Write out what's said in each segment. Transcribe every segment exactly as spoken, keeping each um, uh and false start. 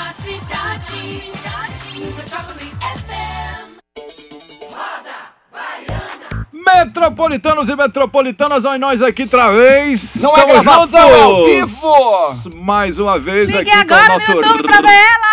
da cidade. Metrópole F M. Metropolitanos e metropolitanas, olha nós aqui outra vez. Não é gravação, é ao vivo. Mais uma vez Ligue aqui agora com o nosso no YouTube pra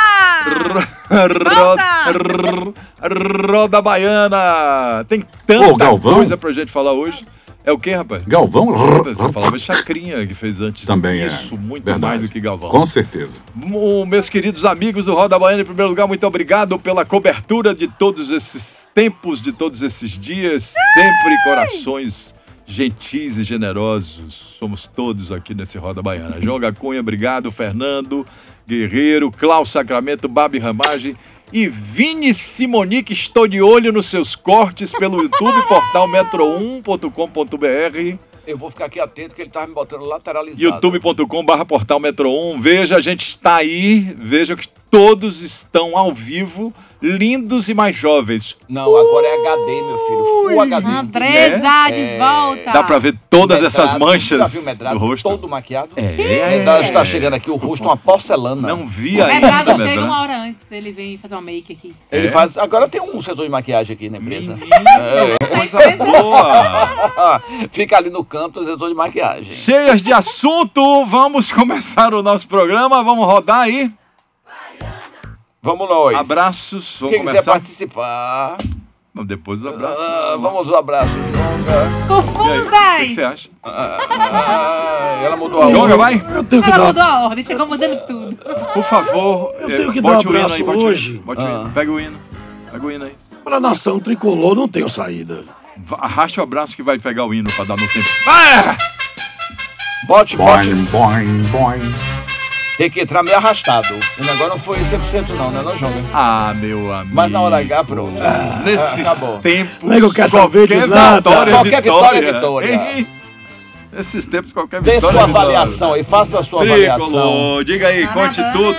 ver ela. Roda, Roda Baiana. Tem tanta Ô, Galvão. coisa pra gente falar hoje. É o que, rapaz? Galvão? Você falava Chacrinha que fez antes. Também é. Isso, muito Verdade. mais do que Galvão. Com certeza. M- Meus queridos amigos do Roda Baiana, em primeiro lugar, muito obrigado pela cobertura de todos esses tempos, de todos esses dias. Sempre corações gentis e generosos. Somos todos aqui nesse Roda Baiana. João Gacunha, obrigado. Fernando Guerreiro, Klaus Sacramento, Babi Ramagem e Vini Simonique. Estou de olho nos seus cortes pelo YouTube, portal metro um ponto com ponto b r. Eu vou ficar aqui atento que ele tava me botando lateralizado. youtube ponto com barra portal metro um. Veja, a gente está aí. Veja que todos estão ao vivo, lindos e mais jovens. Não, agora é H D, meu filho. Full H D. Andresa, de volta. Dá pra ver todas Medrado, essas manchas já viu Medrado do rosto. todo maquiado? É. Medrado está chegando aqui, o rosto uma porcelana. Não vi O ainda. Medrado chega Medrado. uma hora antes, ele vem fazer uma make aqui. Ele É? faz. Agora tem um setor de maquiagem aqui na empresa. Menino, coisa boa. Fica ali no canto o setor de maquiagem. Cheias de assunto, vamos começar o nosso programa. Vamos rodar aí. Vamos nós. Abraços. Vamos Quem quiser começar. participar. Depois do abraço. Ah, vamos aos abraços, Jonga. E aí, o que que você Confusas! acha? Ah, ela mudou a Jonga, hora. vai? Eu tenho que Ela dar, mudou a ordem, chegou mudando tudo. Por favor, Eu eh, tenho que bote dar um o hino aí, abraço bote o hoje. hino. Bote o hino. Pega o hino. Pega o hino aí. para a nação tricolor, não tenho saída. Va- Arraste o abraço que vai pegar o hino pra dar no tempo. Ah! Bote, bote. Boing, boing, boing. Tem que entrar meio arrastado. O negócio não foi cem por cento não, né, não, Jonga? Ah, meu amigo. Mas na hora H, pronto. Nesses acabou. tempos, Nego quer saber de qualquer nada. vitória é Qualquer vitória é vitória. vitória. Hein? Nesses tempos, qualquer Dê vitória sua é vitória. avaliação aí, faça a sua avaliação. Tricolor, diga aí, conte tudo.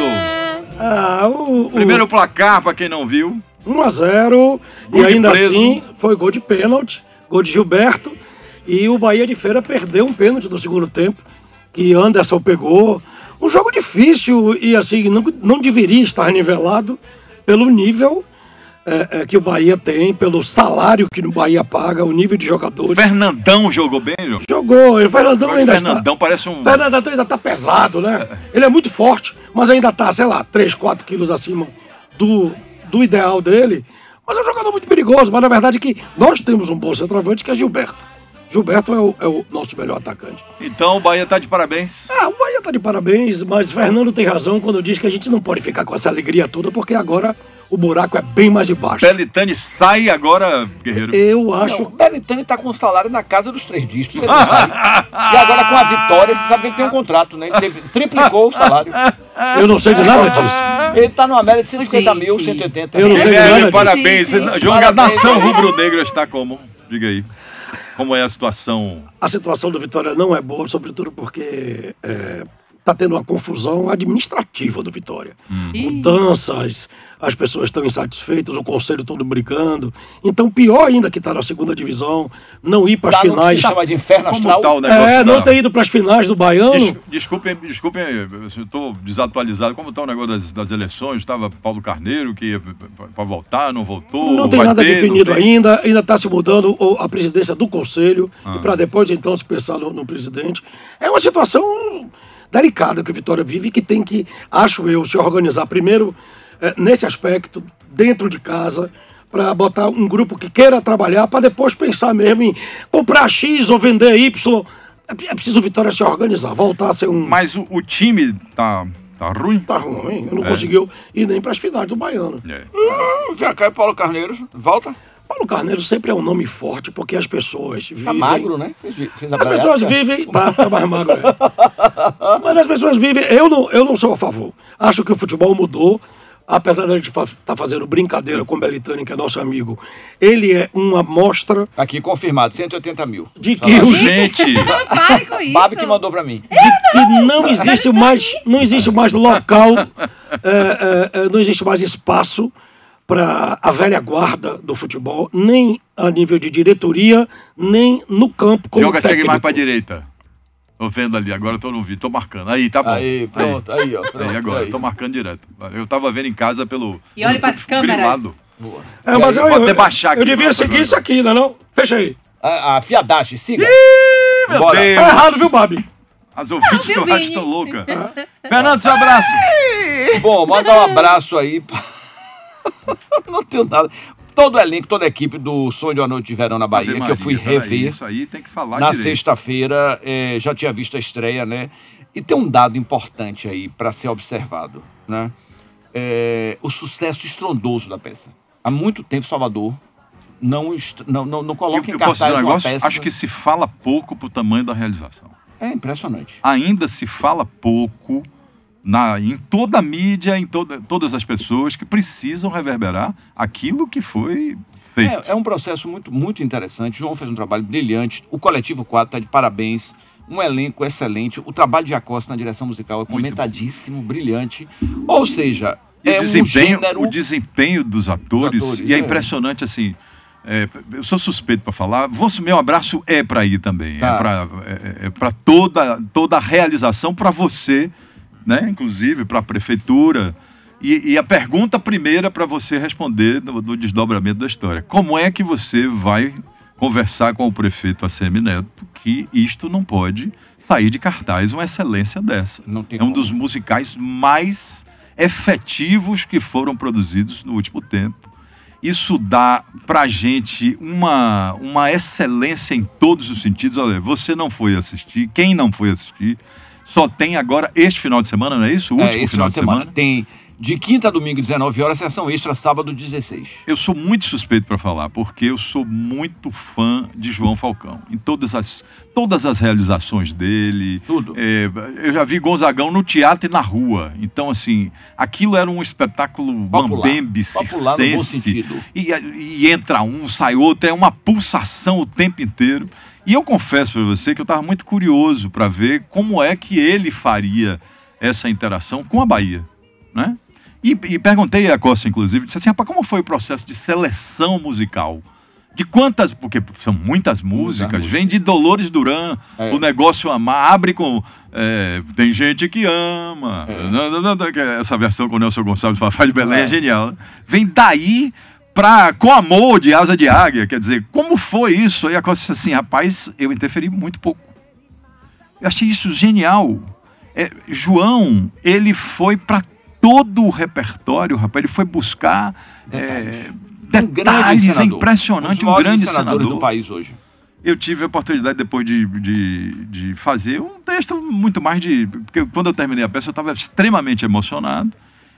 Ah, o, o Primeiro placar, pra quem não viu. um a zero, Gol e de ainda preso. assim foi gol de pênalti, gol de Gilberto, e o Bahia de Feira perdeu um pênalti no segundo tempo, que Anderson pegou. Um jogo difícil e assim, não, não deveria estar nivelado pelo nível é, é, que o Bahia tem, pelo salário que o Bahia paga, o nível de jogadores. Fernandão jogou bem, João? Jogou, o Fernandão O ainda Fernandão está... parece um... Fernandão ainda tá pesado, né? Ele é muito forte, mas ainda tá, sei lá, três, quatro quilos acima do, do ideal dele. Mas é um jogador muito perigoso, mas na verdade é que nós temos um bom centroavante que é Gilberto. Gilberto é o, é o nosso melhor atacante. Então o Bahia tá de parabéns. Ah, o Bahia tá de parabéns, mas Fernando tem razão quando diz que a gente não pode ficar com essa alegria toda, porque agora o buraco é bem mais embaixo. Pelitani sai agora, Guerreiro. Eu acho... Não, o Belitani tá com um salário na casa dos três dígitos, ele não sabe. E agora com a vitória, você sabe que ele tem um contrato, né? Ele teve, triplicou o salário. Eu não sei de nada disso. Ele tá numa média de cento e cinquenta mil, Gente. cento e oitenta Eu não mil. sei de É, nada disso. parabéns. Gente. João, a Parabéns. nação rubro-negra está como? Diga aí. Como é a situação? A situação do Vitória não é boa, sobretudo porque está tendo uma confusão administrativa do Vitória. Mudanças, as pessoas estão insatisfeitas, o conselho todo brigando. Então, pior ainda que está na segunda divisão, não ir para as Tá no que se finais. chama de inferno Como astral. tá o negócio? É, não da- ter ido para as finais do Baiano. Des- Desculpem, desculpem, eu estou desatualizado. Como está o negócio das, das eleições? Estava Paulo Carneiro que ia para voltar, não voltou? Não tem vai nada ter, definido não tem? ainda, ainda está se mudando o- a presidência do conselho, Ah. e para depois então se pensar no, no presidente. É uma situação delicada que o Vitória vive e que tem que, acho eu, se organizar primeiro eh, nesse aspecto, dentro de casa, para botar um grupo que queira trabalhar, para depois pensar mesmo em comprar X ou vender Y. É, é preciso o Vitória se organizar, voltar a ser um... Mas o, o time tá, tá ruim? Tá ruim, não conseguiu ir nem para as finais do Baiano. É. Hum, Vem cá, Paulo Carneiro, volta. Paulo Carneiro sempre é um nome forte, porque as pessoas vivem... Tá magro, né? Fez, fez a As pessoas bariátrica. vivem... Tá, tá mais magro, é. Mas as pessoas vivem... Eu não, eu não sou a favor. Acho que o futebol mudou, apesar de a gente estar tá fazendo brincadeira com o Belitani, que é nosso amigo. Ele é uma amostra Aqui, confirmado, cento e oitenta mil. de que, o, de Gente, Pare com isso. Babi que mandou pra mim. que não existe mais, não existe mais local, é, é, é, não existe mais espaço para a velha guarda do futebol, nem a nível de diretoria, nem no campo como joga segue técnico. mais para direita. Tô vendo ali, agora eu tô no vídeo, tô marcando. Aí, tá bom. Aí, pronto, aí, ó. Pronto, Aí agora, aí. tô marcando direto. Eu tava vendo em casa pelo... E olha pras câmeras. grilado. Boa. É, mas eu eu, vou eu, até baixar aqui eu devia pra- seguir pra- isso aqui, não é não? Fecha aí. A, a fiadagem, siga. Ih, meu Bora. Deus. Tá errado, viu, Babi? As ouvintes Não, do viu, rádio Vini? estão loucas. Fernando, seu abraço. Bom, mandar um abraço aí. pra- Não tenho nada. Todo o elenco, toda a equipe do Sonho de uma Noite de Verão na Bahia, Ave que eu fui Maria, peraí, rever Isso aí tem que falar na direito. sexta-feira. eh, já tinha visto a estreia, né? E tem um dado importante aí para ser observado, né? Eh, o sucesso estrondoso da peça. Há muito tempo, Salvador não, est- não, não, não Eu, coloca em eu posso dizer cartaz um uma negócio? peça. Acho que se fala pouco pro tamanho da realização. É impressionante. Ainda se fala pouco na, em toda a mídia, em toda, todas as pessoas que precisam reverberar aquilo que foi feito. É, é um processo muito, muito interessante. João fez um trabalho brilhante. O Coletivo quatro está de parabéns. Um elenco excelente. O trabalho de Acosta na direção musical é comentadíssimo, brilhante. Ou seja, E é o, desempenho, um gênero... o desempenho dos atores, Dos atores, e é, é. impressionante assim. é, eu sou suspeito para falar. Você, meu abraço é para ir também. Tá. É para é, é pra toda, toda a realização, para você, né? Inclusive para a prefeitura. E, e a pergunta primeira para você responder no, no desdobramento da história: como é que você vai conversar com o prefeito A C M Neto que isto não pode sair de cartaz uma excelência dessa? Não tem é um como. dos musicais mais efetivos que foram produzidos no último tempo. Isso dá pra gente uma, uma excelência em todos os sentidos. Olha, você não foi assistir, quem não foi assistir, só tem agora este final de semana, não é isso? O É, último esse final de semana. Tem de quinta a domingo, dezenove horas, sessão extra, sábado, dezesseis. Eu sou muito suspeito para falar, porque eu sou muito fã de João Falcão. Em todas as, todas as realizações dele. Tudo. É, eu já vi Gonzagão no teatro e na rua. Então, assim, aquilo era um espetáculo Popular. mambembe, Popular no bom circense. sentido. E, e entra um, sai outro, é uma pulsação o tempo inteiro. E eu confesso para você que eu estava muito curioso para ver como é que ele faria essa interação com a Bahia, né? E, e perguntei a Costa, inclusive, disse assim, rapaz, como foi o processo de seleção musical? De quantas, porque são muitas músicas, músicas. vem de Dolores Duran, É. o negócio amar, abre com é, Tem Gente Que Ama, É. Não, não, não, que é essa versão com o Nelson Gonçalves, Fafá de Belém é, É. genial, né? Vem daí pra Com Amor, de Asa de Águia, quer dizer, como foi isso? Aí a Costa disse assim, rapaz, eu interferi muito pouco. Eu achei isso genial. É, João, ele foi para todo o repertório, rapaz. Ele foi buscar é, Um grande detalhes, é encenador. impressionante, dos um maiores grande encenadores encenador. do país hoje. Eu tive a oportunidade depois de, de, de fazer um texto muito mais de... Porque quando eu terminei a peça, eu estava extremamente emocionado.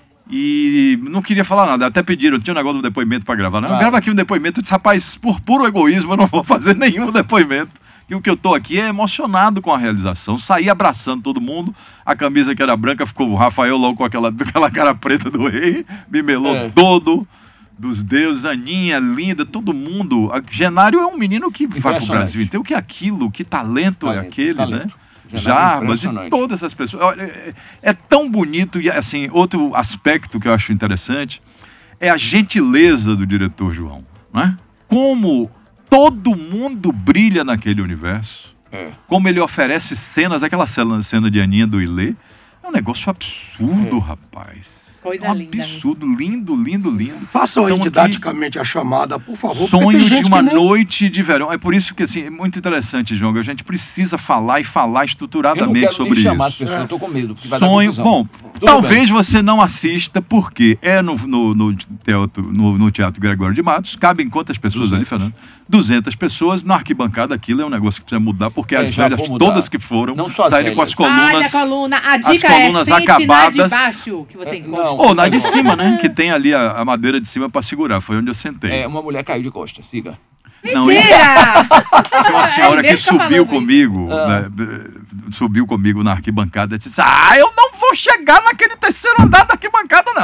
E não queria falar nada. Até pediram, tinha um negócio do depoimento para gravar. Não, Claro. grava aqui um depoimento. Eu disse, rapaz, por puro egoísmo, eu não vou fazer nenhum depoimento. E o que eu tô aqui é emocionado com a realização. Saí abraçando todo mundo. A camisa que era branca ficou o Rafael logo com aquela, aquela cara preta do rei. Me melou É. todo. Dos deuses, Aninha, linda, todo mundo. A- Genário é um menino que vai pro Impressionante. Brasil. Então, o que é aquilo? Que talento, é Talento, aquele, talento. né? Genário é Jarbas e impressionante. todas as pessoas. Olha, é, é tão bonito. E, assim, outro aspecto que eu acho interessante é a gentileza do diretor João. Não é? Como todo mundo brilha naquele universo. É. Como ele oferece cenas, aquela cena, cena de Aninha do Ilê, é um negócio absurdo, rapaz. Coisa é um linda, né? absurdo, lindo, lindo, lindo. Façam aí Então, aqui, didaticamente a chamada, por favor. porque Sonho tem de gente uma que nem- noite de verão. É por isso que, assim, é muito interessante, João, que a gente precisa falar e falar Eu não estruturadamente quero sobre nem chamar as isso. pessoas, eu tô com medo. Porque vai dar Sonho, confusão. bom, Tudo talvez você não assista, porque é no, no, no teatro, no, no Teatro Gregório de Matos. Cabem quantas pessoas ali, Fernando? duzentas pessoas. Na arquibancada, aquilo é um negócio que precisa mudar, porque É, as já velhas, vou mudar. todas que foram, Não só as saíram com as velhas. Olha a colunas. coluna. A as dica colunas é sente acabadas. na de baixo que você É, encosta. não. Ou na de cima, né? Que tem ali a, a madeira de cima para segurar. Foi onde eu sentei. É, uma mulher caiu de costas, siga. Não, e- Mentira! Tinha uma senhora Ai, que deixa eu subiu falando comigo, né, subiu comigo na arquibancada e disse: Ah, eu não vou chegar naquele terceiro andar da arquibancada, não.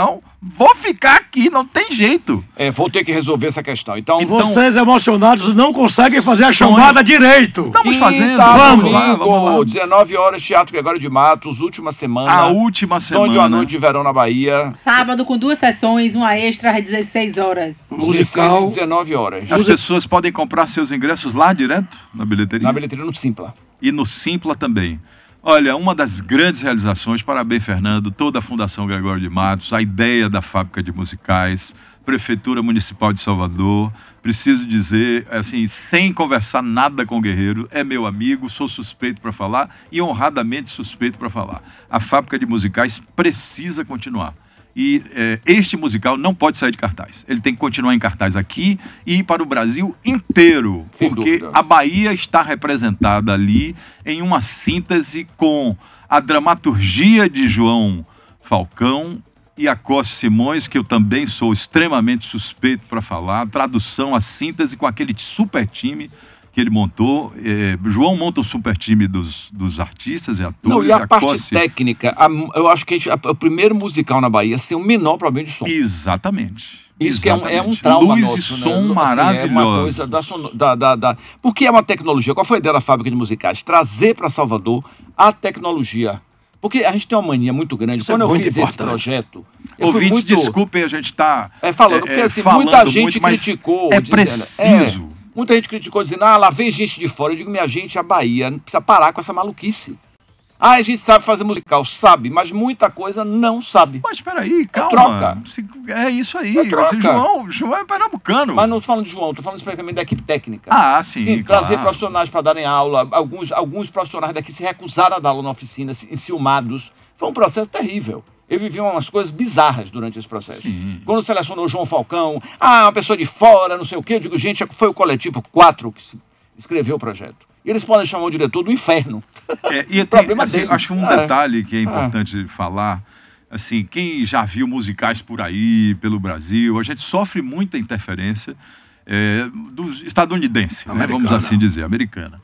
vou ficar aqui, não tem jeito. É, vou ter que resolver essa questão. Então, E vocês emocionados não conseguem fazer a Sonho. chamada direito. Estamos fazendo. Quinta, Vamos lá, domingo, vamos lá. dezenove horas, Teatro Gregório de Matos, última semana. A última Sonho de uma semana. noite de verão na Bahia, Sábado com duas sessões, uma extra às dezesseis horas. dezesseis Musical. e dezenove horas. As pessoas podem comprar seus ingressos lá direto, na bilheteria? Na bilheteria no Simpla. E no Simpla também. Olha, uma das grandes realizações, parabéns, Fernando, toda a Fundação Gregório de Matos, a ideia da fábrica de musicais, Prefeitura Municipal de Salvador. Preciso dizer, assim, sem conversar nada com o Guerreiro, é meu amigo, sou suspeito para falar e honradamente suspeito para falar. A fábrica de musicais precisa continuar. E eh, este musical não pode sair de cartaz. Ele tem que continuar em cartaz aqui e ir para o Brasil inteiro. Sem porque dúvida. a Bahia está representada ali em uma síntese com a dramaturgia de João Falcão e a Costa Simões, que eu também sou extremamente suspeito para falar, a tradução, a síntese com aquele super time que ele montou. Eh, João monta o super time dos, dos artistas e atores. Não, e a parte Costa- técnica, a- eu acho que a gente- a- o primeiro musical na Bahia sem o menor problema de som. Exatamente. Isso que é um, é um Exatamente. trauma Luz nosso, e som né? Assim, é uma maravilhoso. coisa da, sono- da, da, da... Porque é uma tecnologia. Qual foi a ideia da fábrica de musicais? Trazer para Salvador a tecnologia. Porque a gente tem uma mania muito grande. Isso é Quando eu muito fiz esse importante. projeto, eu fui Ouvintes, muito... desculpem, a gente está É, falando, porque assim, muita gente criticou. É dizendo- preciso. é, muita gente criticou dizendo, ah, lá vem gente de fora. Eu digo, minha gente, a Bahia não precisa parar com essa maluquice. Ah, a gente sabe fazer musical, sabe, mas muita coisa não sabe. Mas espera aí, calma. troca. Se- É isso aí. É troca. Esse João, João é pernambucano. Mas não estou falando de João, estou falando especificamente da equipe técnica. Ah, sim, trazer claro. profissionais para darem aula. Alguns, alguns profissionais daqui se recusaram a dar aula na oficina, se- enciumados. Foi um processo terrível. Eu vivi umas coisas bizarras durante esse processo. Sim. Quando selecionou o João Falcão, ah, uma pessoa de fora, não sei o quê, eu digo, gente, foi o coletivo quatro que se- escreveu o projeto. E eles podem chamar o diretor do inferno. É, e tem, problema assim, deles. acho um É. detalhe que é importante falar. Assim, quem já viu musicais por aí, pelo Brasil, a gente sofre muita interferência é, do estadunidense, né, Americana. vamos assim dizer, americana.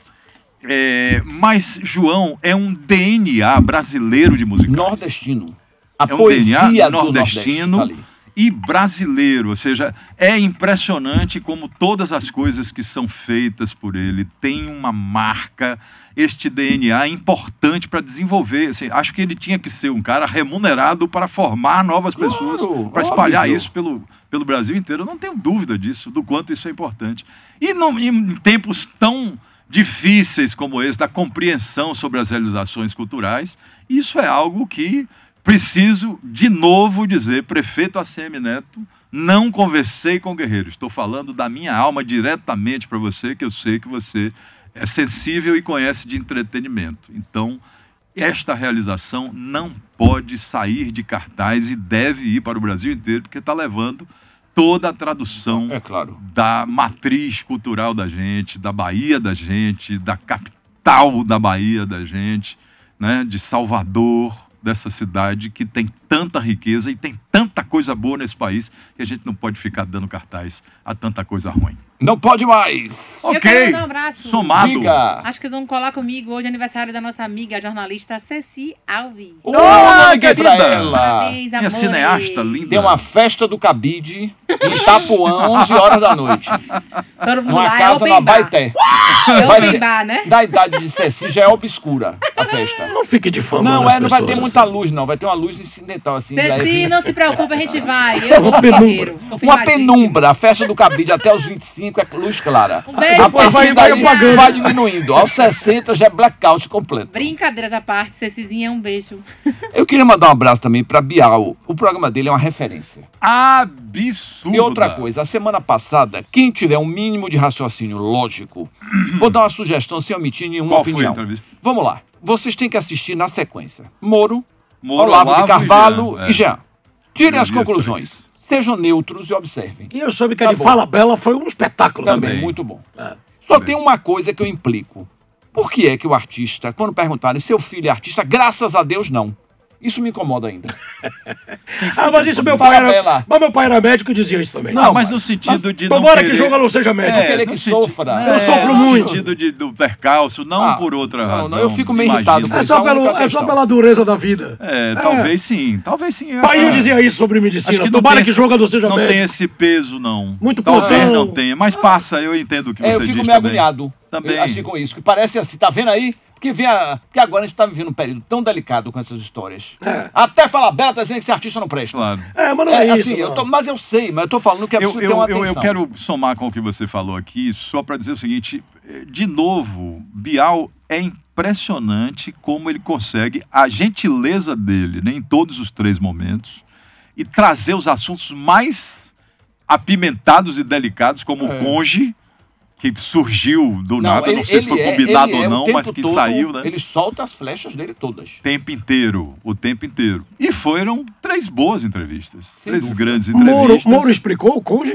É, mas João é um D N A brasileiro de musicais. Nordestino. A É um poesia D N A do nordestino Nordeste tá ali. e brasileiro. Ou seja, é impressionante como todas as coisas que são feitas por ele têm uma marca, este D N A importante para desenvolver. Assim, acho que ele tinha que ser um cara remunerado para formar novas Claro, pessoas, para espalhar óbvio. isso pelo, pelo Brasil inteiro. Eu não tenho dúvida disso, do quanto isso é importante. E não, em tempos tão difíceis como esse, da compreensão sobre as realizações culturais, isso é algo que preciso, de novo, dizer, prefeito A C M Neto, não conversei com o Guerreiro. Estou falando da minha alma diretamente para você, que eu sei que você é sensível e conhece de entretenimento. Então, esta realização não pode sair de cartaz e deve ir para o Brasil inteiro, porque está levando toda a tradução É claro. da matriz cultural da gente, da Bahia da gente, da capital da Bahia da gente, né, de Salvador, dessa cidade que tem tanta riqueza e tem tanta coisa boa nesse país que a gente não pode ficar dando cartaz a tanta coisa ruim. Não pode mais. Eu Ok, quero mandar um abraço. somado. Diga. Acho que eles vão colar comigo hoje, aniversário da nossa amiga, a jornalista Ceci Alves. Ô, Ah, liguei pra querida. ela. Parabéns, Minha amor. cineasta linda. Tem uma festa do cabide em Itapuã, onze horas da noite. Todo mundo Uma lá, é casa open na bar. Baité. É Vai open ser- bar, né? Da idade de Ceci já é obscura a festa. Não fique difamando Não, as é, não vai ter pessoas, muita assim. luz, não. Vai ter uma luz incidental, assim. Ceci, leve. não se preocupe, a gente vai. Eu vou pro penumbra. Guerreiro. Uma confirmadíssimo. penumbra. A festa do cabide até os vinte e cinco é luz clara. Um beijo, A partir vai- daí vai apagando. vai diminuindo. Aos sessenta já é blackout completo. Brincadeiras à parte, Cecizinha, um beijo. Eu queria mandar um abraço também para Bial. O programa dele é uma referência. Absurda. E outra coisa, a semana passada, quem tiver um mínimo de raciocínio lógico, vou dar uma sugestão sem omitir nenhuma Qual foi a opinião. entrevista? Vamos lá. Vocês têm que assistir na sequência. Moro, Moro, Olavo, Olavo de Carvalho e Jean, e é. Jean. Tirem Eu as vi as conclusões. Sejam neutros e observem. E eu soube que a Tá de bom. Fala Bela foi um espetáculo Também, também. muito bom. É. Só Também. tem uma coisa que eu implico. Por que é que o artista, quando perguntarem seu filho é artista, graças a Deus não. Isso me incomoda ainda. Ah, mas isso meu Fala pai pra era. ela. Mas meu pai era médico e dizia isso também. Não, mas no sentido de não Tomara querer... que jogo não seja médico. Não querer no que senti- sofra. É, Eu sofro no muito. sentido de, do percalço, não Ah, por outra não, razão. não, eu fico meio imagino. irritado com É isso. só, Essa é a pelo, única é só questão. pela dureza da vida. É, talvez sim, talvez sim. eu Pai acho que- dizia isso sobre medicina. Acho que não Tomara tem que esse- jogo não seja Não médico. tem esse peso, não. Muito Talvez plantão. não tenha, mas passa, eu entendo o que É, você eu fico diz meio também. agoniado. Também. Eu, assim com isso. Que parece assim, tá vendo aí? Porque, vem a, porque agora a gente tá vivendo um período tão delicado com essas histórias. É. Até falar Bela tá dizendo que esse artista não presta. Claro. É, mas não é, É, isso. assim, eu não. tô- mas eu sei, mas eu tô falando que é Eu, preciso ter eu, uma eu, atenção. eu quero somar com o que você falou aqui, só para dizer o seguinte: eh, de novo, Bial é impressionante como ele consegue a gentileza dele, né, em todos os três momentos, e trazer os assuntos mais apimentados e delicados, como o Conge, que surgiu do nada, não sei se foi é- combinado ele é ou o não, tempo mas que todo, saiu, né? Ele solta as flechas dele todas. Tempo inteiro, o tempo inteiro. E foram três boas entrevistas, três dúvida. grandes Moro, entrevistas. Moro explicou o cônjuge?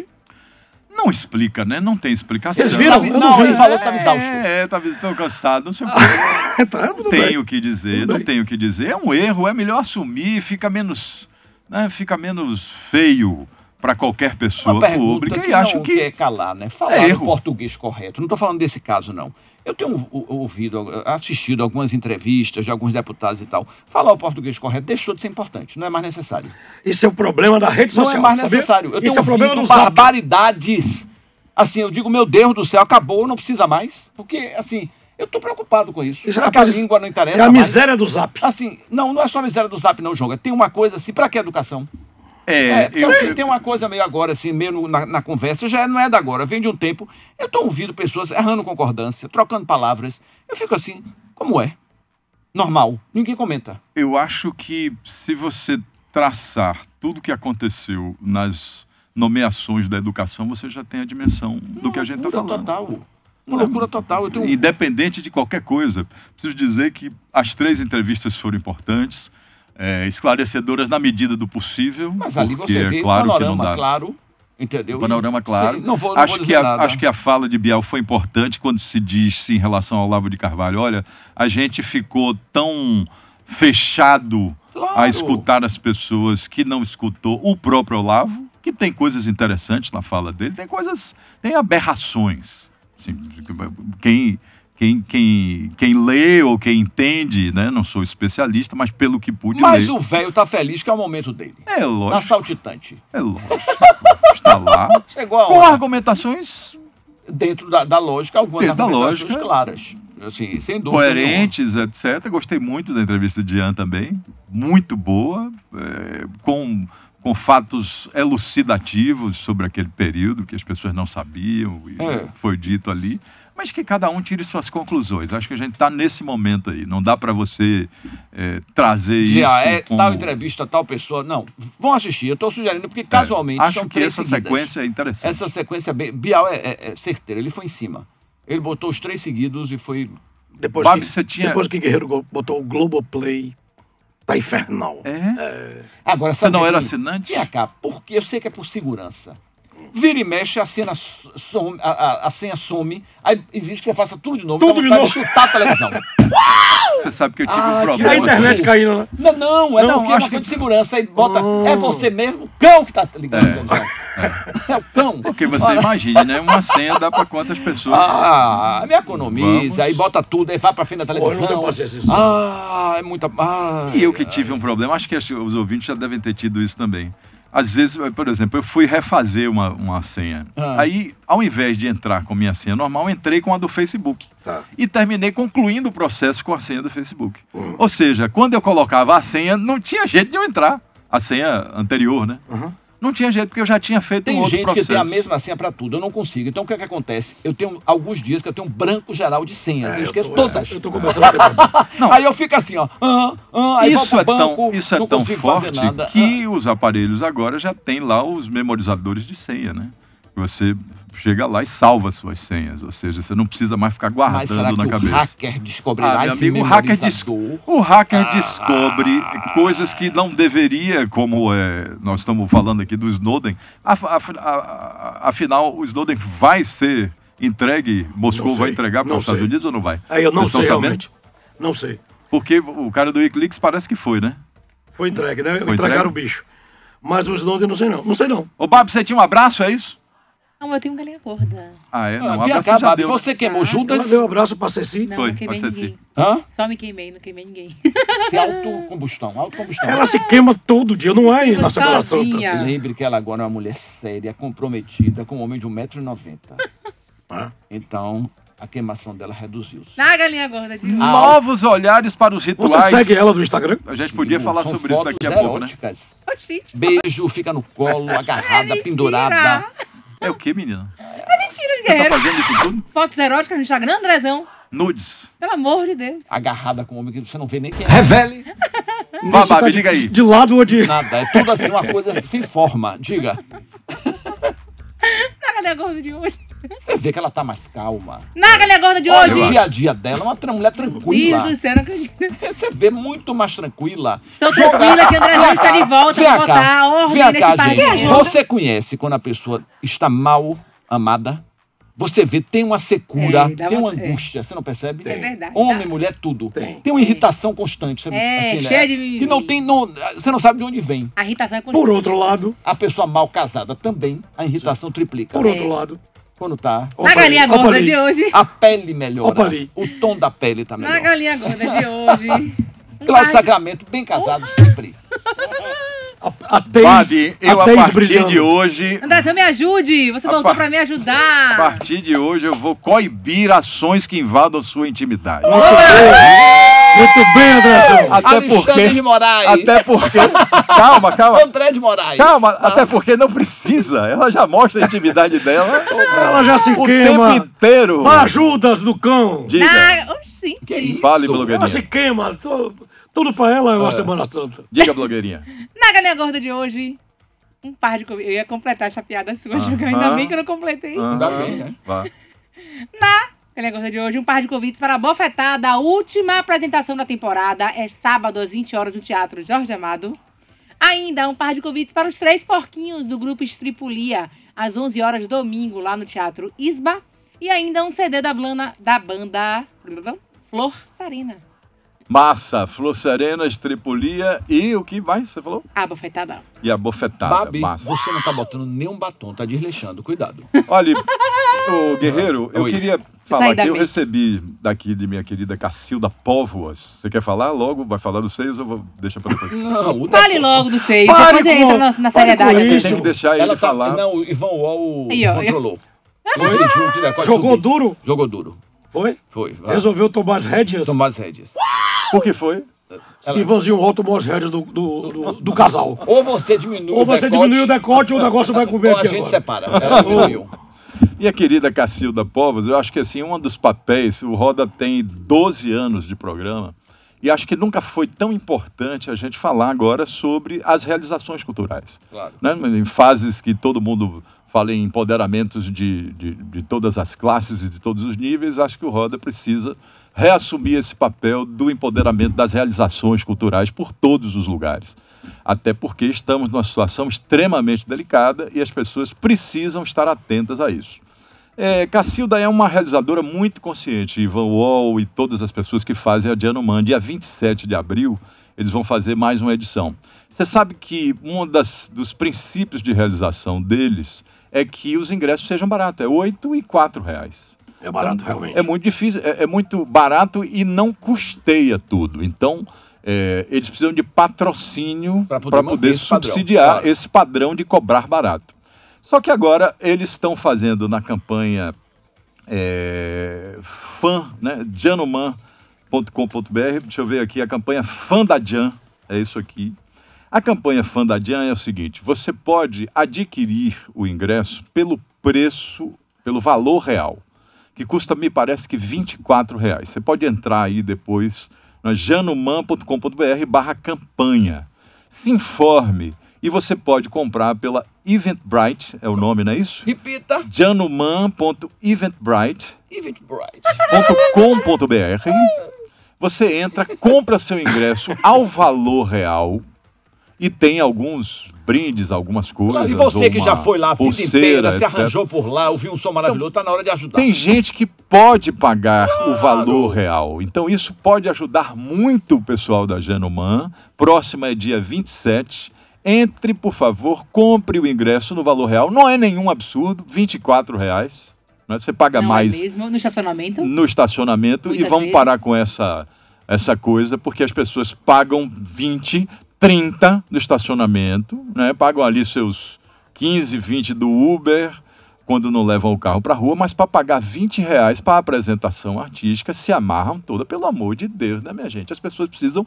Não explica, né? Não tem explicação. Vocês viram? Tava- Eu não não, vi. ele falou que tava exausto. É, é, tava tão cansado, não sei o que. Tá, tudo Tenho bem. o que dizer, Tudo não bem. tenho o que dizer. É um erro, é melhor assumir, fica menos, né, fica menos feio para qualquer pessoa Uma pergunta pública. que E acho não que quer calar, né? Falar é o erro. português correto. Não tô falando desse caso, não. Eu tenho ou- ouvido, assistido algumas entrevistas de alguns deputados e tal. Falar o português correto deixou de ser importante, não é mais necessário. Isso é o problema da rede Não social. é mais sabia? necessário. Eu tenho Isso é o problema ouvido do Zap. barbaridades. Assim, eu digo, meu Deus do céu, acabou, não precisa mais. Porque, assim, eu tô preocupado com isso. Isso, Não é que a rapaz, língua não interessa É a mais. miséria do Zap. Assim, não, não é só a miséria do Zap, não, Joga. Tem uma coisa assim, pra que educação? é, É, porque, eu, assim, tem uma coisa meio agora, assim, meio no- na, na conversa, já não é da agora, vem de um tempo. Eu tô ouvindo pessoas errando concordância, trocando palavras. Eu fico assim, como é? Normal, ninguém comenta. eu acho que se você traçar tudo que aconteceu nas nomeações da educação, você já tem a dimensão do que a gente está Loucura falando. total. Uma loucura total. Eu tenho... Independente de qualquer coisa. Preciso dizer que as três entrevistas foram importantes, é, esclarecedoras na medida do possível. Mas ali porque você é vê claro que não panorama dá. claro, entendeu? O panorama E- claro. Sim, não vou, não acho, vou que dizer a, nada. acho que a fala de Bial foi importante quando se disse em relação ao Olavo de Carvalho: olha, a gente ficou tão fechado Claro. a escutar as pessoas que não escutou o próprio Olavo, que tem coisas interessantes na fala dele, tem coisas, tem aberrações. Assim, quem, quem, quem, quem lê ou quem entende, né? Não sou especialista, mas pelo que pude Mas ler. o velho tá feliz que é o momento dele. É Na lógico, saltitante. é lógico. Está lá. Chegou a Com hora. argumentações Dentro da, da lógica, algumas É, da argumentações lógica. claras. Assim, sem dúvida. coerentes, etcétera. Gostei muito da entrevista de Ian também. Muito boa, é, com, com fatos elucidativos sobre aquele período que as pessoas não sabiam e É. foi dito ali. Mas que cada um tire suas conclusões. Acho que a gente está nesse momento aí. Não dá para você é, trazer Dizer, isso ah, é como... tal entrevista, tal pessoa. Não, vão assistir. Eu estou sugerindo, porque casualmente Acho são que três essa seguidas. sequência é interessante. Essa sequência, é bem... Bial é, é, é certeiro, ele foi em cima. Ele botou os três seguidos e foi... Depois, Babi, que, você tinha- depois que Guerreiro go- botou o Globoplay, tá infernal. É? Agora, Você não sabe, era Vem assinante? cá, porque eu sei que é por segurança. Vira e mexe, a cena some, a, a, a senha some, aí exige que você faça tudo de novo, Tudo dá de vontade novo. chutar a televisão. Você sabe que eu tive Ah, um que E problema. a internet Não. caindo, né? Não, não, é Não, porque é uma acho coisa que- de segurança. Aí bota, é você mesmo, o cão que tá ligando a televisão. É o cão. Porque você Olha, imagine, né? Uma senha dá para quantas pessoas? Ah, me economiza, Vamos. aí bota tudo, aí vai pra frente da Pô, eu não televisão. tenho paciência nisso. Ah, é muita... Ah, E eu que tive um problema, acho que os ouvintes já devem ter tido isso também. Às vezes, por exemplo, eu fui refazer uma, uma senha. Ah. Aí, ao invés de entrar com minha senha normal, entrei com a do Facebook. Tá. E terminei concluindo o processo com a senha do Facebook. Ou seja, quando eu colocava a senha, não tinha jeito de eu entrar. A senha anterior, né? Não tinha jeito, porque eu já tinha feito um Tem outro gente processo. que tem a mesma senha pra tudo, eu não consigo. Então o que é que acontece? Eu tenho alguns dias que eu tenho um branco geral de senhas, eu É, esqueço tô- todas. é, Eu tô começando a ter problema. Não. Aí eu fico assim, ó. Ah, ah, aí Isso vou é, pro banco, tão, isso é não tão consigo fazer forte nada. que os aparelhos agora já têm lá os memorizadores de senha, né? Você chega lá e salva suas senhas, ou seja, você não precisa mais ficar Ah, mas será guardando que na o cabeça. hacker descobrirá Ah, meu esse amigo, o hacker, des- memorizador? o hacker descobre coisas que não deveria, como é, nós estamos falando aqui do Snowden. Af- af- a- a- Afinal, o Snowden vai ser entregue, Moscou Não vai sei, entregar para não os Estados sei. Unidos ou não vai? Aí eu não Vocês sei estão sabendo? realmente. Não sei. Porque o cara do Wikileaks parece que foi, né? Foi entregue, né? Foi Entregaram entregue? o bicho. Mas o Snowden não sei não. Não sei não. Ô, Babi, você tinha um abraço, é isso? Não, eu tenho galinha gorda. Ah, é? Não, Não, um vem abraço cá, já Babi, deu. você queimou Já. Ela Judas? deu um abraço pra Ceci. Não, Foi, não queimei pode ser ninguém. Hã? Só me queimei, não queimei ninguém. Se autocombustão, autocombustão. Ela se queima todo dia, não é na Semana Santa. Sozinha. Lembre que ela agora é uma mulher séria, comprometida, com um homem de um metro e noventa. Ah. Então, a queimação dela reduziu-se. Na galinha gorda de hoje. Novos olhares para os rituais. Você segue ela no Instagram? A gente podia falar São sobre isso fotos daqui a pouco, né? eróticas. Oxi. Beijo, fica no colo, agarrada, mentira. pendurada. É o que, menina? É mentira, Você tá guerreiro. fazendo isso tudo? Fotos eróticas no Instagram, Andrezão. Nudes. Pelo amor de Deus. Agarrada com um homem que você não vê nem quem é. Revele! Vá, Você tá Babi, de- diga aí. De lado ou de... Nada, é tudo assim, uma coisa sem forma. Diga, Na galinha gorda de hoje. você vê que ela tá mais calma. Na galinha gorda de Olha, o hoje. dia a dia dela é uma tra- mulher Meu tranquila. Deus do céu, não acredito. Você vê muito mais tranquila. Tô tranquila que Andrezão Vem está cá, de volta vem pra cá, botar a ordem vem nesse cá, país. gente. Você conhece quando a pessoa está mal amada? Você vê, tem uma secura, É, dá tem uma vontade- angústia, você não percebe? É verdade, Homem, tá. mulher, tudo. Tem. uma irritação constante. Você, É, assim, né? cheia de- Que não tem, não, você não sabe de onde vem. A irritação é constante. Por outro lado, A pessoa mal casada também, a irritação triplica. por outro lado. Quando tá, Na galinha Opa, gorda ali. de hoje. a pele melhora, Opa, ali. o tom da pele tá Na melhor. galinha gorda de hoje. Um Cláudio par de- Sacramento, bem casado sempre. A, a tez, Babi, eu a tez partir brilhando. de hoje... Andrezão, me ajude. Você voltou par- pra me A ajudar. partir de hoje eu vou coibir ações que invadam sua intimidade. Muito bem, Andrezão. Até Alexandre porque... de Moraes. Até porque... Calma, calma. André de Moraes. Calma, até porque não precisa. Ela já mostra a intimidade dela Ela já se o queima. tempo inteiro. Vá, Judas do cão. Diga. Na... Oxi. Que isso? Fale, Ela se blogueirinha. queima. tu- Tudo pra ela é uma Semana Santa. Diga, blogueirinha. Na galinha gorda de hoje. Um par de... co- Eu ia completar essa piada sua, Juca. Ainda bem que eu não completei. Ainda bem, né? Vá. Na galinha gorda de hoje, um par de convites para a bofetada. A última apresentação da temporada é sábado às vinte horas no Teatro Jorge Amado. Ainda um par de convites para os três porquinhos do grupo Estripulia, às onze horas domingo, lá no Teatro Isba. E ainda um C D da, blana, da banda Flor Sarina. Massa, Flor Serena, Estripulia e o que mais você falou? A bofetada. E a bofetada. Babi, Massa. você não tá botando nenhum batom, tá desleixando. Cuidado. Olha, ô Guerreiro, eu Oi. queria falar Sai da aqui, eu mente. recebi daqui de minha querida Cacilda Póvoas. Você quer falar logo? Vai falar dos seios ou vou... deixa pra depois? Não, o Fale logo do seis, Pare depois com- entra na, na pare seriedade. com Porque isso. tem que deixar ele Ela tá, falar. não, o Ivan Uol Aí, ó. controlou. O jejum que decora Jogou tudo isso. duro? Jogou duro. Foi? Foi. vai. Resolveu tomar as rédeas. Tomar as rédeas. O que foi? Ivanzinho Rol tomou as rédeas do, do, do, do casal. Ou você diminui Ou o você decote, diminui o decote ou o negócio vai comer ou a aqui gente agora. separa. Ela diminuiu. E a querida Cacilda Póvoas, eu acho que assim, um dos papéis, o Roda tem doze anos de programa, e acho que nunca foi tão importante a gente falar agora sobre as realizações culturais. Claro. Né? Em fases que todo mundo fala em empoderamentos de, de, de todas as classes e de todos os níveis, acho que o Roda precisa reassumir esse papel do empoderamento das realizações culturais por todos os lugares. Até porque estamos numa situação extremamente delicada e as pessoas precisam estar atentas a isso. É, Cacilda é uma realizadora muito consciente, Ivan Uol e todas as pessoas que fazem a Januman. Dia vinte e sete de abril, eles vão fazer mais uma edição. Você sabe que um das, dos princípios de realização deles é que os ingressos sejam baratos, é oito e quatro reais. É barato, realmente. É muito difícil, é, é muito barato e não custeia tudo. Então, é, eles precisam de patrocínio Pra para poder poder, manter esse padrão, subsidiar claro. esse padrão de cobrar barato. Só que agora eles estão fazendo na campanha é, fã, né, januman ponto com ponto br, deixa eu ver aqui, a campanha Fã da Jan, é isso aqui. A campanha Fã da Jan é o seguinte, você pode adquirir o ingresso pelo preço, pelo valor real, que custa, me parece que vinte e quatro reais. Você pode entrar aí depois na januman ponto com ponto br barra campanha. Se informe e você pode comprar pela Eventbrite, é o nome, não é isso? Repita. januman ponto eventbrite Eventbrite. ponto com ponto br. Você entra, compra seu ingresso ao valor real e tem alguns brindes, algumas coisas. E você ou que uma já foi lá a vida pulseira, inteira, se etcétera. arranjou por lá, ouviu um som maravilhoso, tá na hora de ajudar. Tem gente que pode pagar o valor real. Então isso pode ajudar muito o pessoal da Genuman. Próxima é dia vinte e sete. Entre, por favor, compre o ingresso no valor real. Não é nenhum absurdo, vinte e quatro reais. Né? Você paga Não mais é mesmo? No estacionamento? no estacionamento. Muitas E vamos vezes. parar com essa, essa coisa, porque as pessoas pagam vinte, trinta no estacionamento, né? Pagam ali seus quinze, vinte do Uber, quando não levam o carro para a rua, mas para pagar vinte reais para a apresentação artística, se amarram toda, pelo amor de Deus, né, minha gente? As pessoas precisam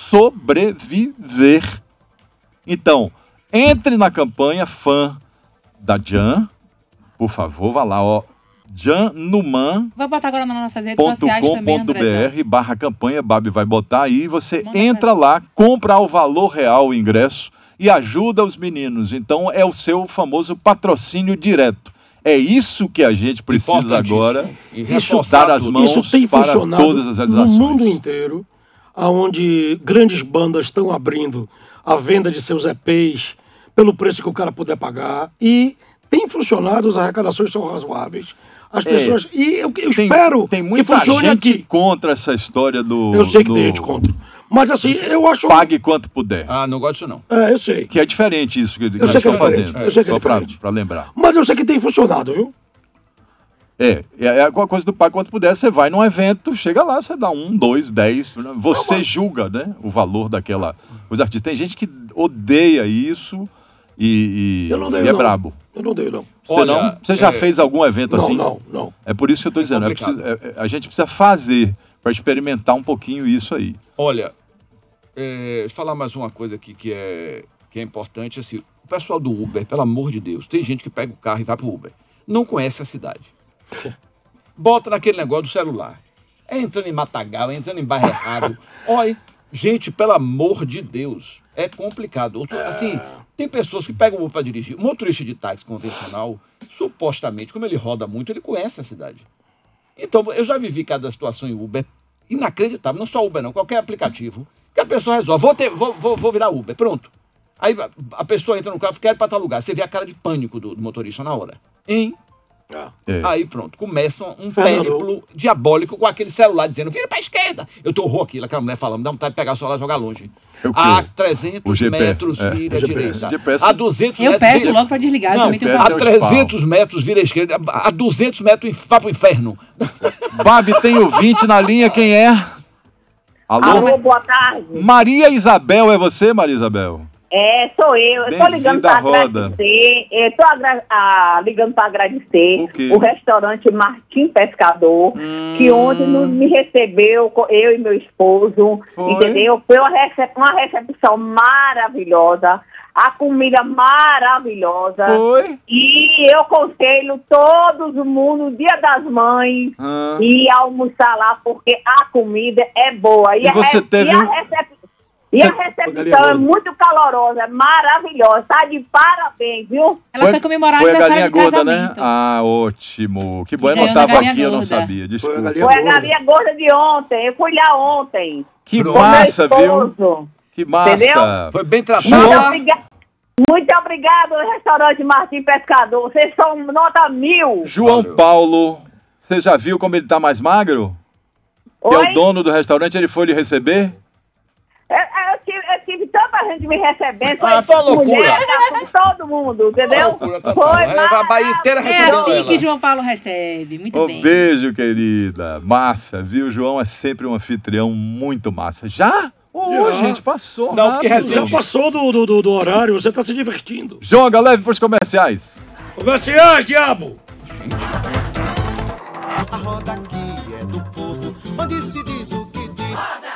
sobreviver. Então, entre na campanha fã da Jan, por favor, vá lá, ó, januman Vou botar agora nas nossas redes ponto sociais com também, ponto Andrezão. br barra campanha, Babi vai botar aí, você Manda entra pra lá, compra ao valor real o ingresso e ajuda os meninos. Então é o seu famoso patrocínio direto. É isso que a gente precisa Importantíssimo. agora, E isso reforçar dar as tudo. mãos Isso tem para funcionado todas as no realizações. mundo inteiro, onde grandes bandas estão abrindo a venda de seus E Pês pelo preço que o cara puder pagar. E tem funcionado, as arrecadações são razoáveis. As É. pessoas. E eu, eu Tem, espero tem que muita funcione gente aqui. contra essa história do... Eu sei que do tem gente contra. Mas assim, eu acho. Pague quanto puder. Ah, não gosto disso não. É, eu sei. Que é diferente isso que, que Eu nós sei que é estamos diferente, fazendo. eu sei que é Só para diferente. lembrar. Mas eu sei que tem funcionado, viu? É, é, é alguma coisa do pai, quanto puder, você vai num evento, chega lá, você dá um, dois, dez, né? Você julga, né, o valor daquela... Os artistas, tem gente que odeia isso e, e, Eu não dei, e é não. brabo. Eu não dei, não. Você, Olha, não, você já é- fez algum evento Não, assim? não, não. É por isso que eu estou dizendo, é complicado. preciso- é- é- a gente precisa fazer para experimentar um pouquinho isso aí. Olha, é, falar mais uma coisa aqui que é, que é importante, assim, o pessoal do Uber, pelo amor de Deus, tem gente que pega o carro e vai pro Uber. Não conhece a cidade. Bota naquele negócio do celular. É entrando em matagal, é entrando em bairro errado. Olha, gente, pelo amor de Deus, é complicado. Outro- Assim, tem pessoas que pegam o Uber para dirigir. O motorista de táxi convencional, supostamente, como ele roda muito, ele conhece a cidade. Então, eu já vivi cada situação em Uber inacreditável, não só Uber não, qualquer aplicativo, que a pessoa resolve, vou, ter, vou, vou, vou virar Uber, pronto. Aí a, a pessoa entra no carro, quer ir para tal lugar, você vê a cara de pânico do, do motorista na hora. Hein? É. Aí pronto, começa um Fernando. périplo diabólico com aquele celular dizendo, vira pra esquerda. Eu tô horror aquilo, aquela mulher falando, dá vontade de pegar o celular e jogar longe. É o quê? A O trezentos G P S, metros é. vira O à G P S. direita. G P S. A duzentos Eu metros peço vira... logo pra desligar, eu Não, também tenho G P S a é o trezentos metros vira à esquerda, a duzentos metros vai pro inferno. Babi, tem ouvinte na linha, quem é? Alô? Alô, boa tarde. Maria Isabel, é você, Maria Isabel? É, sou eu. Eu tô Bem-vinda ligando para à roda. agradecer. Eu tô agra- ah, ligando para agradecer O quê? o restaurante Martim Pescador, que ontem nos me recebeu, co- eu e meu esposo, Foi? entendeu? Foi uma, recep- uma recepção maravilhosa, a comida maravilhosa. Foi? E eu aconselho todo mundo, Dia das Mães, Ah. ir almoçar lá, porque a comida é boa. E a você re- teve e a um- recep- E a Você- recepção é muito calorosa, é maravilhosa. Tá de parabéns, viu? Ela foi, comemorar o Foi a aniversário galinha de gorda, né? casamento. Ah, ótimo. Que bom, eu Ganhou não da estava galinha aqui, eu não gorda. sabia. Desculpa. Foi a galinha Foi a gorda. galinha gorda de ontem. Eu fui lá ontem. Que com massa, meu viu? esposo. Que massa. Entendeu? Foi bem Muito, tratada. obriga- muito obrigado, restaurante Martim Pescador. Vocês são nota mil. João Valeu. Paulo, você já viu como ele tá mais magro? Que é Oi? o dono do restaurante, ele foi lhe receber? Eu, eu tive, eu tive tanta gente me recebendo. Ah, foi uma loucura. mulher, com todo mundo, entendeu? Loucura total. Foi É, a Bahia inteira É recebeu assim ela. que João Paulo recebe. Muito Ô, bem. beijo, querida. Massa, viu? João é sempre um anfitrião muito massa. Já? Ô, Já. gente, passou Não, porque rápido. recente- Já passou do, do, do- do horário, você tá se divertindo. Joga, leve pros comerciais. Comerciais, diabo! A roda aqui é do povo, onde se diz o que diz.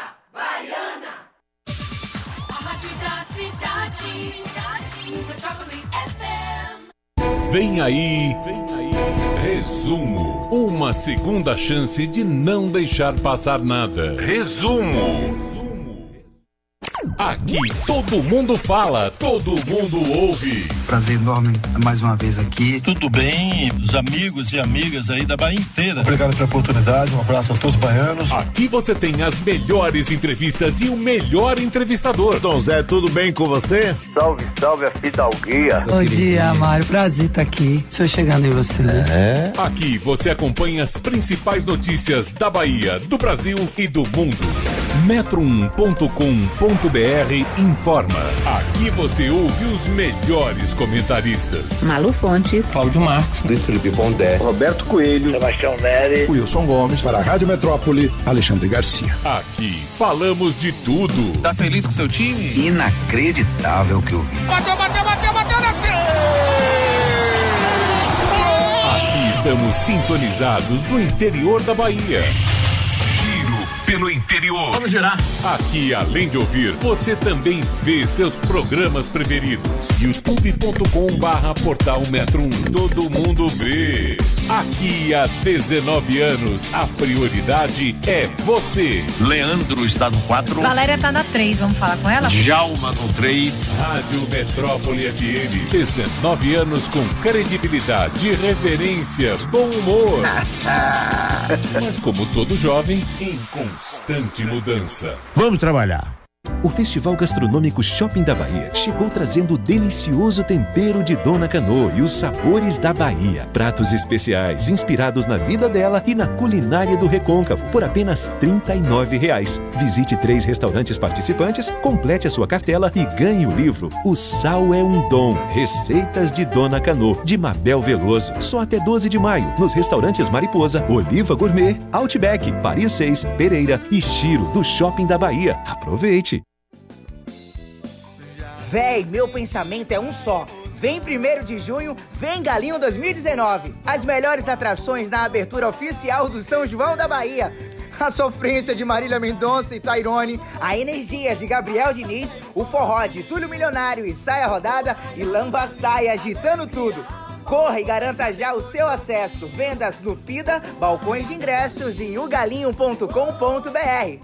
A rádio da cidade. Metrópole F M. Vem aí, vem aí. Resumo. Uma segunda chance de não deixar passar nada. Resumo. Aqui todo mundo fala, todo mundo ouve. Prazer enorme mais uma vez aqui. Tudo bem, os amigos e amigas aí da Bahia inteira. Obrigado pela oportunidade, um abraço a todos os baianos. Aqui você tem as melhores entrevistas e o melhor entrevistador. Dom Zé, tudo bem com você? Salve, salve a fidalguia. Bom dia, Mário, prazer estar aqui. Estou chegando em você. É. Aqui você acompanha as principais notícias da Bahia, do Brasil e do mundo. metro um ponto com ponto b r informa. Aqui você ouve os melhores comentaristas. Malu Fontes, Cláudio Marcos, Luiz Felipe Pondé, Roberto Coelho, Sebastião Neri, Wilson Gomes, para a Rádio Metrópole, Alexandre Garcia. Aqui falamos de tudo. Tá feliz com seu time? Inacreditável que eu vi. Bateu, bateu, bateu, bateu, desceu! Aqui estamos sintonizados no interior da Bahia. Pelo interior. Vamos girar. Aqui, além de ouvir, você também vê seus programas preferidos. youtube ponto com barra portal Metro um. Todo mundo vê. Aqui há dezenove anos, a prioridade é você. Leandro está no quatro. Valéria tá na três, vamos falar com ela? Djalma no três. Rádio Metrópole F M. dezenove anos com credibilidade, reverência, bom humor. Mas como todo jovem, em constante mudança. Vamos trabalhar. O Festival Gastronômico Shopping da Bahia chegou trazendo o delicioso tempero de Dona Canô e os sabores da Bahia. Pratos especiais inspirados na vida dela e na culinária do Recôncavo por apenas trinta e nove reais. Visite três restaurantes participantes, complete a sua cartela e ganhe o livro O Sal é um Dom, Receitas de Dona Canô, de Mabel Veloso. Só até doze de maio, nos restaurantes Mariposa, Oliva Gourmet, Outback, Paris seis, Pereira e Chiro, do Shopping da Bahia. Aproveite! Véi, meu pensamento é um só. Vem primeiro de junho, vem Galinho dois mil e dezenove. As melhores atrações na abertura oficial do São João da Bahia. A sofrência de Marília Mendonça e Tairone, a energia de Gabriel Diniz, o forró de Túlio Milionário e Saia Rodada e Lamba Saia agitando tudo. Corra e garanta já o seu acesso. Vendas no Pida, balcões de ingressos e o galinho ponto com ponto b r.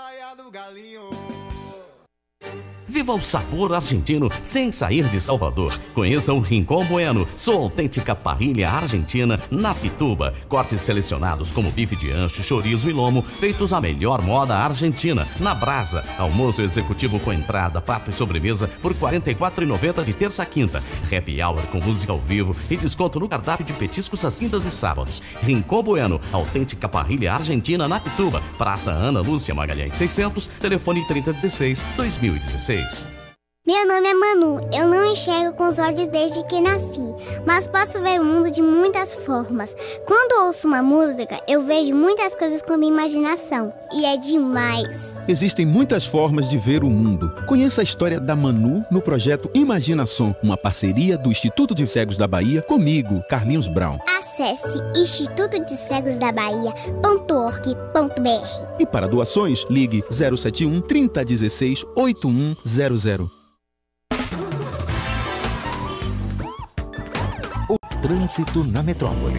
Viva o sabor argentino sem sair de Salvador. Conheça o Rincón Bueno, sua autêntica parrilha argentina na Pituba. Cortes selecionados como bife de ancho, chorizo e lomo, feitos à melhor moda argentina, na brasa. Almoço executivo com entrada, prato e sobremesa por quarenta e quatro reais e noventa centavos de terça a quinta. Happy hour com música ao vivo e desconto no cardápio de petiscos às quintas e sábados. Rincón Bueno, autêntica parrilha argentina na Pituba. Praça Ana Lúcia Magalhães seiscentos, telefone trinta dezesseis, dois mil e dezesseis. Meu nome é Manu, eu não enxergo com os olhos desde que nasci, mas posso ver o mundo de muitas formas. Quando ouço uma música, eu vejo muitas coisas com a minha imaginação, e é demais. Existem muitas formas de ver o mundo. Conheça a história da Manu no projeto Imaginação, uma parceria do Instituto de Cegos da Bahia comigo, Carlinhos Brown. Acesse instituto de cegos da bahia ponto org ponto b r. E para doações, ligue zero sete um, trinta, dezesseis, oito um zero zero. O trânsito na metrópole.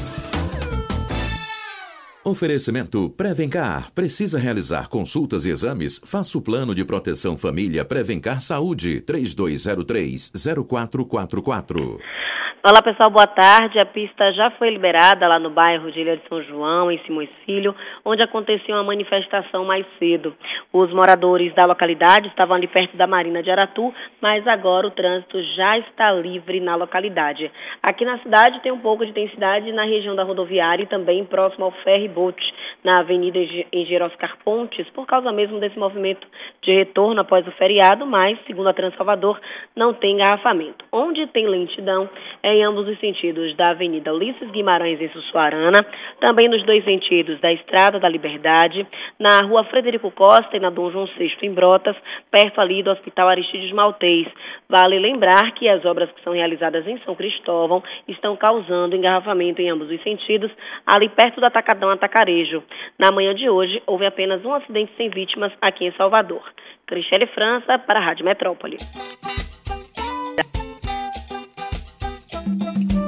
Oferecimento Prevencar. Precisa realizar consultas e exames? Faça o plano de proteção família Prevencar Saúde. três dois zero três, zero quatro quatro quatro. Olá pessoal, boa tarde. A pista já foi liberada lá no bairro de Ilha de São João, em Simões Filho, onde aconteceu uma manifestação mais cedo. Os moradores da localidade estavam ali perto da Marina de Aratu, mas agora o trânsito já está livre na localidade. Aqui na cidade tem um pouco de intensidade na região da rodoviária e também próximo ao ferry boat, na Avenida Engenheiro Oscar Pontes, por causa mesmo desse movimento de retorno após o feriado, mas, segundo a Transalvador, não tem engarrafamento. Onde tem lentidão é em ambos os sentidos da Avenida Ulisses Guimarães, em Sussuarana, também nos dois sentidos da Estrada da Liberdade, na Rua Frederico Costa e na Dom João sexto, em Brotas, perto ali do Hospital Aristides Maltês. Vale lembrar que as obras que são realizadas em São Cristóvão estão causando engarrafamento em ambos os sentidos, ali perto do Atacadão Atacarejo. Na manhã de hoje, houve apenas um acidente sem vítimas aqui em Salvador. Cristiane França, para a Rádio Metrópole.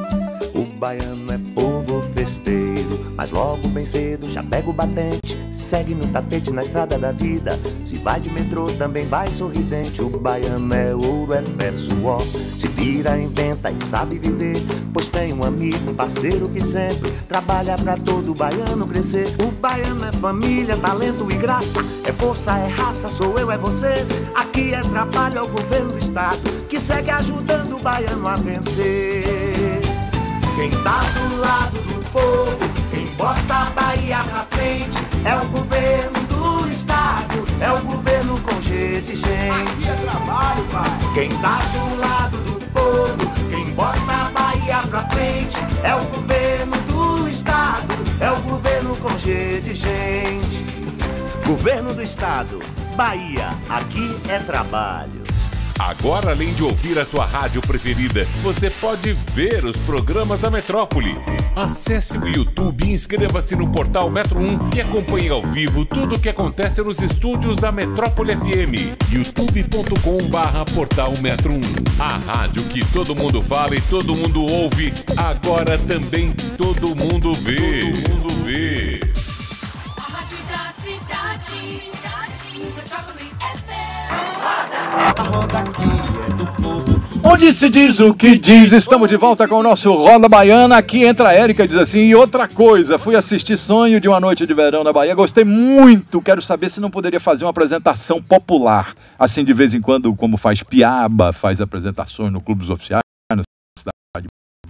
O baiano é povo festeiro, mas logo bem cedo já pega o batente, segue no tapete na estrada da vida. Se vai de metrô também vai sorridente. O baiano é ouro, é fé, suor. Se vira, inventa e sabe viver. Pois tem um amigo, um parceiro que sempre trabalha pra todo baiano crescer. O baiano é família, talento e graça. É força, é raça, sou eu, é você. Aqui é trabalho, é o governo do estado que segue ajudando o baiano a vencer. Quem tá do lado do povo, quem bota a Bahia pra frente, é o governo do estado, é o governo com G de gente. Aqui é trabalho, pai. Quem tá do lado do povo, quem bota a Bahia pra frente, é o governo do estado, é o governo com G de gente. Governo do estado, Bahia, aqui é trabalho. Agora, além de ouvir a sua rádio preferida, você pode ver os programas da Metrópole. Acesse o YouTube e inscreva-se no portal Metro um e acompanhe ao vivo tudo o que acontece nos estúdios da Metrópole F M. youtube ponto com barra portal Metro um. A rádio que todo mundo fala e todo mundo ouve, agora também todo mundo vê. Todo mundo vê. A rádio da cidade, Metrópole F M. Onde se diz o que diz, estamos de volta com o nosso Roda Baiana. Aqui entra a Érica e diz assim: e outra coisa, fui assistir Sonho de uma Noite de Verão na Bahia, gostei muito, quero saber se não poderia fazer uma apresentação popular, assim de vez em quando, como faz Piaba, faz apresentações no Clubes Oficiais, na Cidade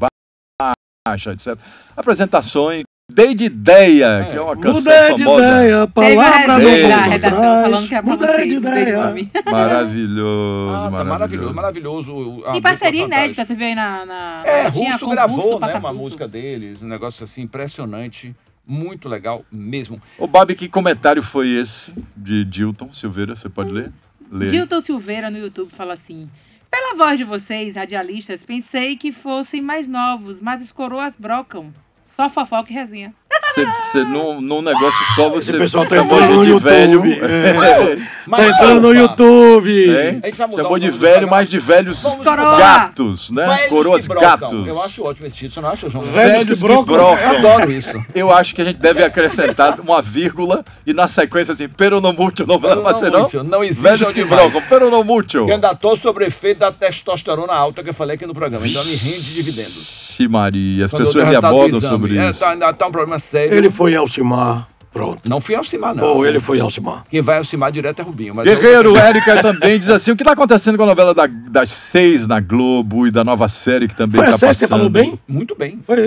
Baixa, etcétera. Apresentações. Dei de ideia, é. que é uma canção Mudei de famosa. ideia, palavra Teve da redação falando que é pra vocês, de mudei de nome. Maravilhoso, Ah, tá maravilhoso. maravilhoso, maravilhoso. E parceria inédita, você viu aí na... na É, tinha Russo concurso, gravou, né, passa uma pulso. música deles, um negócio assim impressionante, muito legal mesmo. Ô, Bob, que comentário foi esse de Dilton Silveira? Você pode ler? Lê. Dilton Silveira no YouTube fala assim: pela voz de vocês, radialistas, pensei que fossem mais novos, mas os coroas brocam. Só fofoca e resenha. Você, num, num negócio só, você Esse pessoal tá chamou entrando de no velho. YouTube. É. Tá entrando no YouTube. É. A gente vai mudar Chamou o de nome do velho, programa. mas de velhos Coroa. gatos, né? Velhos Coroas que brocam. gatos. Eu acho ótimo esse título, você não acha, João? Velhos que brocam. Eu adoro isso. Eu acho que a gente deve acrescentar uma vírgula e na sequência assim, peronomútil, não vai fazer não? Não existe. Velhos que brocam, peronomútil. Eu ainda tô sobre o efeito da testosterona alta que eu falei aqui no programa, então me rende dividendos. Ixi, Maria, as Quando pessoas eu me dei o resultado abordam do exame. sobre É, isso. tá, ainda tá um problema sério. Ele foi Alcimar. Pronto. Não fui Alcimar, não. Ou ele foi Alcimar. Quem vai Alcimar direto é Rubinho. Mas Guerreiro, eu... Érica também diz assim: o que está acontecendo com a novela da- das seis na Globo e da nova série que também Foi a está série que passando? falou bem? Muito bem. Foi.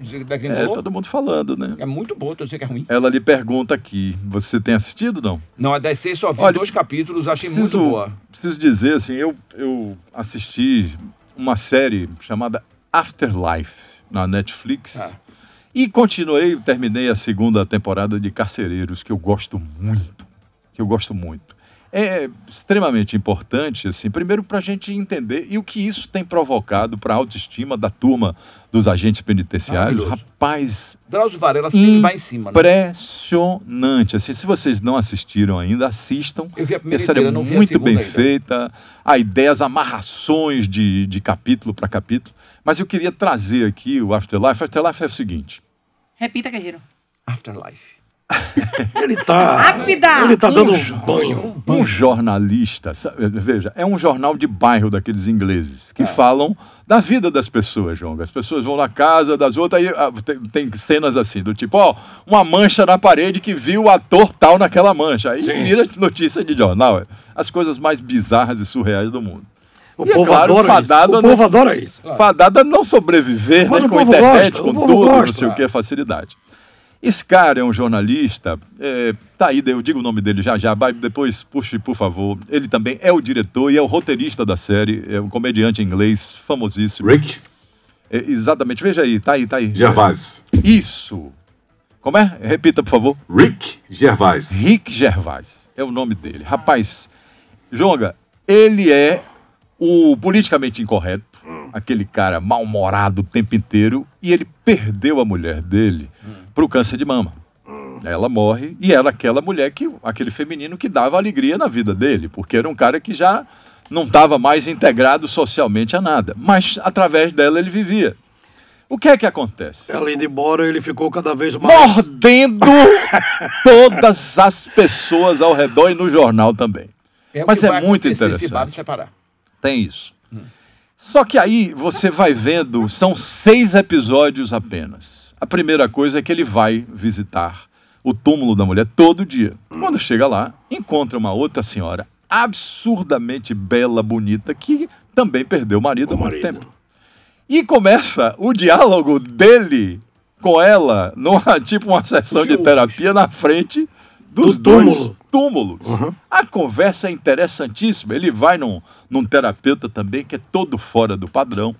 É, todo mundo falando, né? É muito boa, eu sei que é ruim. Ela lhe pergunta aqui: você tem assistido não? Não, a das seis só vi Olha, dois capítulos, achei Preciso, muito boa. preciso dizer assim: eu, eu assisti uma série chamada Afterlife na Netflix. Ah. E continuei, terminei a segunda temporada de Carcereiros, que eu gosto muito, que eu gosto muito. É extremamente importante, assim, primeiro para a gente entender e o que isso tem provocado para a autoestima da turma dos agentes penitenciários. Maravilhoso. Rapaz, Drauzio Varela sempre vai em cima, né? impressionante. Assim, se vocês não assistiram ainda, assistam. Eu vi a primeira a série é inteira, não vi a muito segunda bem ainda. feita, a ideia, as amarrações de, de capítulo para capítulo. Mas eu queria trazer aqui o Afterlife. Afterlife é o seguinte. Repita, Guerreiro. Afterlife. Ele tá. Rápida! Ele tá dando Um um jo- banho. Um jornalista, sabe, veja, é um jornal de bairro daqueles ingleses, que falam da vida das pessoas, João. As pessoas vão na casa das outras, aí ah, tem, tem cenas assim, do tipo, ó, uma mancha na parede que viu o ator tal naquela mancha. Aí Sim. vira notícia de jornal. é. As coisas mais bizarras e surreais do mundo. O E, é povo claro, adora fadado isso. O a povo não- adora isso. Fadada a não sobreviver, Mas né, o com a povo internet, gosta, com o povo tudo, não gosta. sei o que, facilidade. Esse cara é um jornalista, é, tá aí, eu digo o nome dele já já, vai, depois puxe, por favor. Ele também é o diretor e é o roteirista da série, é um comediante inglês famosíssimo. Rick? É, exatamente, veja aí, tá aí, tá aí. Gervais. Isso. Como é? Repita, por favor. Rick Gervais. Rick Gervais, é o nome dele. Rapaz, Jonga, ele é o politicamente incorreto, aquele cara mal-humorado o tempo inteiro, e ele perdeu a mulher dele para o câncer de mama. Ela morre e era aquela mulher, que, aquele feminino que dava alegria na vida dele, porque era um cara que já não estava mais integrado socialmente a nada, mas através dela ele vivia. O que é que acontece? Ela indo embora, ele ficou cada vez mais... Mordendo todas as pessoas ao redor e no jornal também. É o Mas que é vai muito acontecer interessante. se Barbie separar. Tem isso. Hum. Só que aí você vai vendo, são seis episódios apenas. A primeira coisa é que ele vai visitar o túmulo da mulher todo dia. Hum. Quando chega lá, encontra uma outra senhora absurdamente bela, bonita, que também perdeu o marido há muito tempo. E começa o diálogo dele com ela, numa, tipo uma sessão de terapia na frente dos Do dois túmulos. Uhum. A conversa é interessantíssima. Ele vai num, num terapeuta também, que é todo fora do padrão.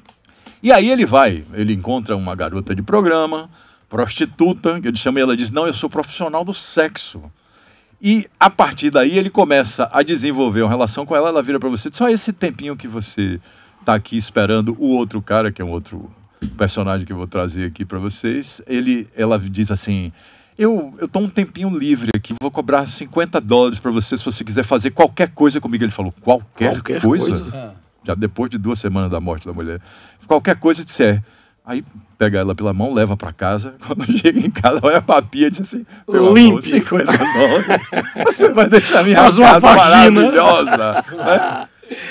E aí ele vai, ele encontra uma garota de programa, prostituta, que ele chama e ela diz, não, eu sou profissional do sexo. E a partir daí ele começa a desenvolver uma relação com ela, ela vira para você e diz, só esse tempinho que você tá aqui esperando o outro cara, que é um outro personagem que eu vou trazer aqui para vocês, ele, ela diz assim, eu, eu tô um tempinho livre aqui, vou cobrar cinquenta dólares para você se você quiser fazer qualquer coisa comigo. Ele falou, qualquer, qualquer coisa? coisa? Já depois de duas semanas da morte da mulher. Qualquer coisa disser. Aí pega ela pela mão, leva para casa, quando chega em casa, olha pra pia e diz assim, meu amor, cinquenta dólares, você vai deixar minha Faz casa uma maravilhosa. Né?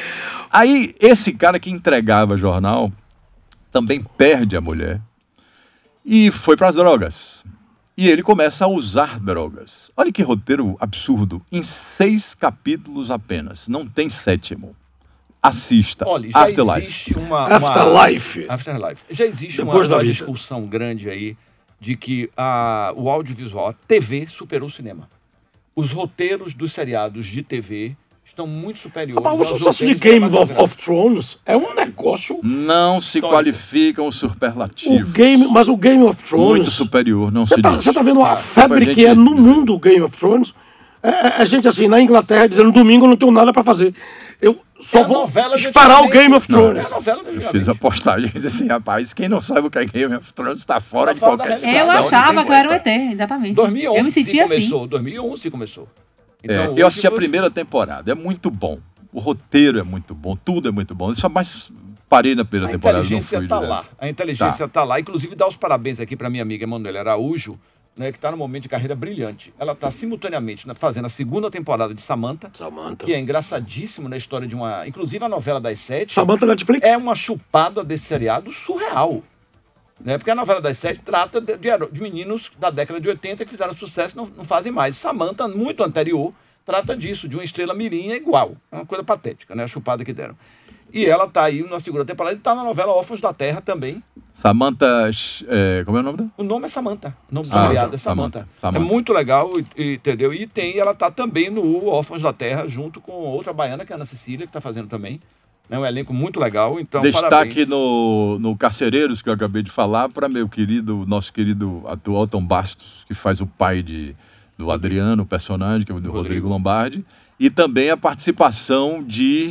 Aí, esse cara que entregava jornal também perde a mulher e foi para as drogas. E ele começa a usar drogas. Olha que roteiro absurdo. Em seis capítulos apenas. Não tem sétimo. Assista. Olha, já Afterlife. existe uma... uma... Afterlife. Afterlife. Já existe uma, Depois da uma vida. discussão grande aí de que a, o audiovisual, a T V, superou o cinema. Os roteiros dos seriados de T V estão muito superiores. Rapaz, o aos sucesso de roteiros Game of, cinematográficos. of Thrones é um negócio... Não se qualificam os O superlativos. game, mas o Game of Thrones... Muito superior, não Você se tá, diz. você tá vendo a Ah, febre pra que gente- é no mundo o Game of Thrones? É, é, é gente assim, na Inglaterra, dizendo, domingo eu não tenho nada pra fazer. Eu só É a vou novela de esperar o antigamente. Game of Não, Thrones. É a novela do Eu fiz a postagem e disse assim, rapaz, quem não sabe o que é Game of Thrones está fora de fora qualquer da discussão. Eu achava ninguém que eu era um aguenta. E T, exatamente. dois mil e onze eu me sentia assim. começou. dois mil e onze começou. É, Então, eu hoje assisti a você- primeira temporada, é muito bom. O roteiro é muito bom, tudo é muito bom. Eu só mais parei na primeira A temporada, não inteligência fui está direto. lá. A inteligência está lá. Inclusive, dá os parabéns aqui para minha amiga Emanuela Araújo, né, que está num momento de carreira brilhante. Ela está simultaneamente né, fazendo a segunda temporada de Samantha, Samantha. que é engraçadíssimo na história de uma... Inclusive, a novela das sete Samantha Netflix. é uma chupada desse seriado surreal. Né? Porque a novela das sete trata de, de, hero- de meninos da década de oitenta que fizeram sucesso e não, não fazem mais. Samantha, muito anterior, trata disso, de uma estrela mirim igual. É uma coisa patética, né? A chupada que deram. E ela tá aí na segunda temporada e tá na novela Órfãos da Terra também. Samantha, é, como é o nome dela? O nome é Samantha. O nome do Ah, seriado é Samantha. Samantha. Samantha. É muito legal, e- e, entendeu? E tem, ela tá também no Órfãos da Terra, junto com outra baiana, que é a Ana Cecília, que tá fazendo também. É um elenco muito legal, então Destaque parabéns. no, no Carcereiros, que eu acabei de falar, para meu querido, nosso querido ator Alton Bastos, que faz o pai de, do Adriano, o personagem, que é o do Rodrigo Lombardi. E também a participação de...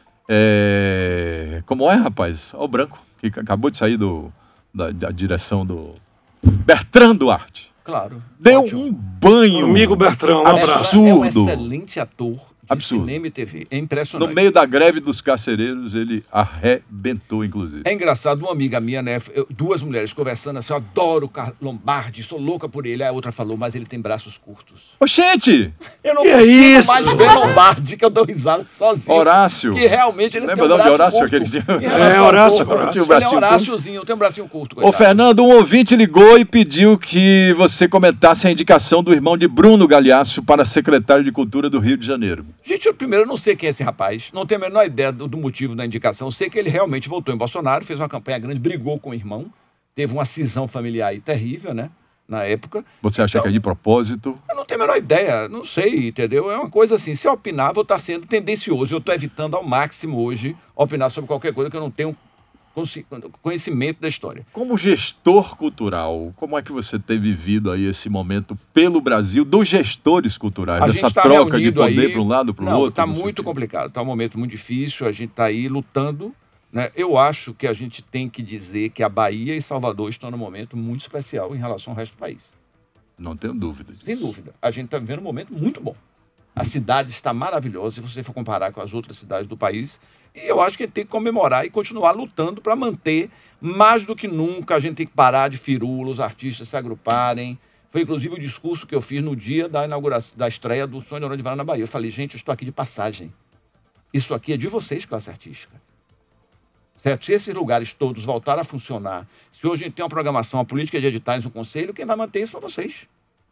é, como é, rapaz? Ó, o Branco, que acabou de sair do, da, da direção do... Bertrand Duarte. Claro. Deu um banho Amigo Bertrand, um abraço. absurdo. É um excelente ator de Absurdo. cinema e T V. É impressionante. No meio da greve dos carcereiros, ele arrebentou, inclusive. É engraçado, uma amiga minha, né? eu- duas mulheres conversando assim, eu adoro o Carlos Lombardi, sou louca por ele. Aí a outra falou, mas ele tem braços curtos. Oxente! Eu não Que é consigo isso? mais ver Lombardi, que eu dou risada sozinho. Horácio. Que realmente ele Lembra tem um o nome de braço Horácio? curto. Aquele que tinha- Em relação É, ao Horácio, corpo, Horácio. Ele é Bracinho curto. Horáciozinho, tem um bracinho curto. Ô, coitado. Fernando, um ouvinte ligou e pediu que você comentasse a indicação do irmão de Bruno Galhaço para secretário de Cultura do Rio de Janeiro. Gente, eu primeiro não sei quem é esse rapaz, não tenho a menor ideia do, do motivo da indicação. Sei que ele realmente voltou em Bolsonaro, fez uma campanha grande, brigou com o irmão, teve uma cisão familiar aí terrível, né? Na época. Você acha Então, que é de propósito? Eu não tenho a menor ideia, não sei, entendeu? É uma coisa assim, se eu opinar, vou estar sendo tendencioso. Eu estou evitando ao máximo hoje opinar sobre qualquer coisa que eu não tenho consi- conhecimento da história. Como gestor cultural, como é que você tem vivido aí esse momento pelo Brasil dos gestores culturais, A dessa gente tá troca de reunido poder aí- para um lado para o Não, outro? está não sei muito o quê. complicado, está um momento muito difícil, a gente está aí lutando, né? Eu acho que a gente tem que dizer que a Bahia e Salvador estão num momento muito especial em relação ao resto do país. Não tenho dúvidas. Sem dúvida. A gente está vivendo um momento muito bom. A cidade está maravilhosa, se você for comparar com as outras cidades do país. E eu acho que a gente tem que comemorar e continuar lutando para manter, mais do que nunca, a gente tem que parar de firula, os artistas se agruparem. Foi, inclusive, o discurso que eu fiz no dia da inauguração, da estreia do Sonho de Aurora de Verão na Bahia. Eu falei, gente, eu estou aqui de passagem. Isso aqui é de vocês, classe artística. Certo? Se esses lugares todos voltarem a funcionar, se hoje a gente tem uma programação, uma política de editais, um conselho, quem vai manter isso são vocês.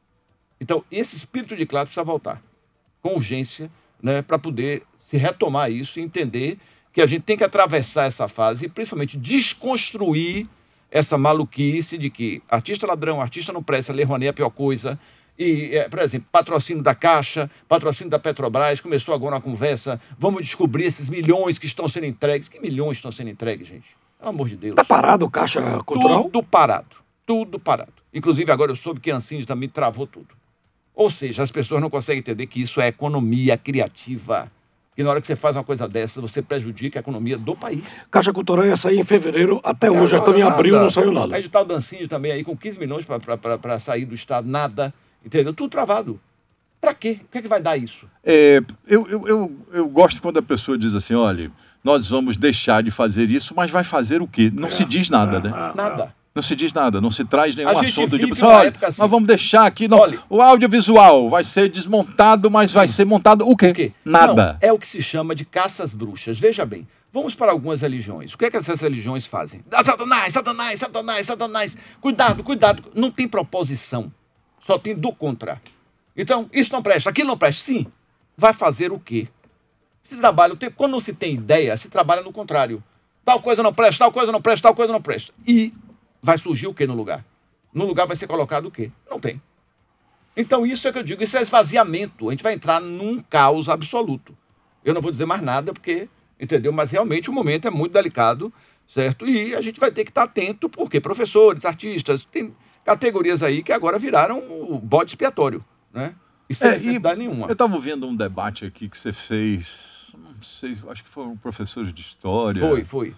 Então, esse espírito de classe precisa voltar, com urgência, né, para poder se retomar isso e entender que a gente tem que atravessar essa fase e, principalmente, desconstruir essa maluquice de que artista ladrão, artista não presta, Lei Rouanet é a pior coisa. E, é, por exemplo, patrocínio da Caixa, patrocínio da Petrobras, começou agora uma conversa, vamos descobrir esses milhões que estão sendo entregues. Que milhões estão sendo entregues, gente? Pelo amor de Deus. Tá parado o Caixa Cultural? Tudo parado, tudo parado. Inclusive, agora eu soube que a Ancine também travou tudo. Ou seja, as pessoas não conseguem entender que isso é economia criativa. Que na hora que você faz uma coisa dessa, você prejudica a economia do país. Caixa Cultural ia sair em fevereiro, até hoje, já estamos em abril, não saiu nada. A edital da Ancine também aí, com quinze milhões para sair do Estado, nada, entendeu? Tudo travado. Para quê? O que é que vai dar isso? É, eu, eu, eu, eu gosto quando a pessoa diz assim, olha, nós vamos deixar de fazer isso, mas vai fazer o quê? Não é, se diz nada, é, né? É, nada. Não se diz nada, não se traz nenhum a assunto de pessoa, olha, assim, nós vamos deixar aqui, não, olha, o audiovisual vai ser desmontado, mas vai ser montado o quê? O quê? Nada. Não, é o que se chama de caça às bruxas. Veja bem, vamos para algumas religiões. O que é que essas religiões fazem? Ah, Satanás, Satanás, Satanás, Satanás. Cuidado, cuidado. Não tem proposição, só tem do contra. Então, isso não presta, aquilo não presta. Sim, vai fazer o quê? Se trabalha, quando não se tem ideia, se trabalha no contrário. Tal coisa não presta, tal coisa não presta, tal coisa não presta. E vai surgir o quê no lugar? No lugar vai ser colocado o quê? Não tem. Então isso é que eu digo, isso é esvaziamento. A gente vai entrar num caos absoluto. Eu não vou dizer mais nada porque, entendeu? Mas realmente o momento é muito delicado, certo? E a gente vai ter que estar atento porque professores, artistas, tem categorias aí que agora viraram o bode expiatório, né? E sem é, necessidade nenhuma. Eu estava ouvindo um debate aqui que você fez, não sei, acho que foram professores de história. Foi, foi.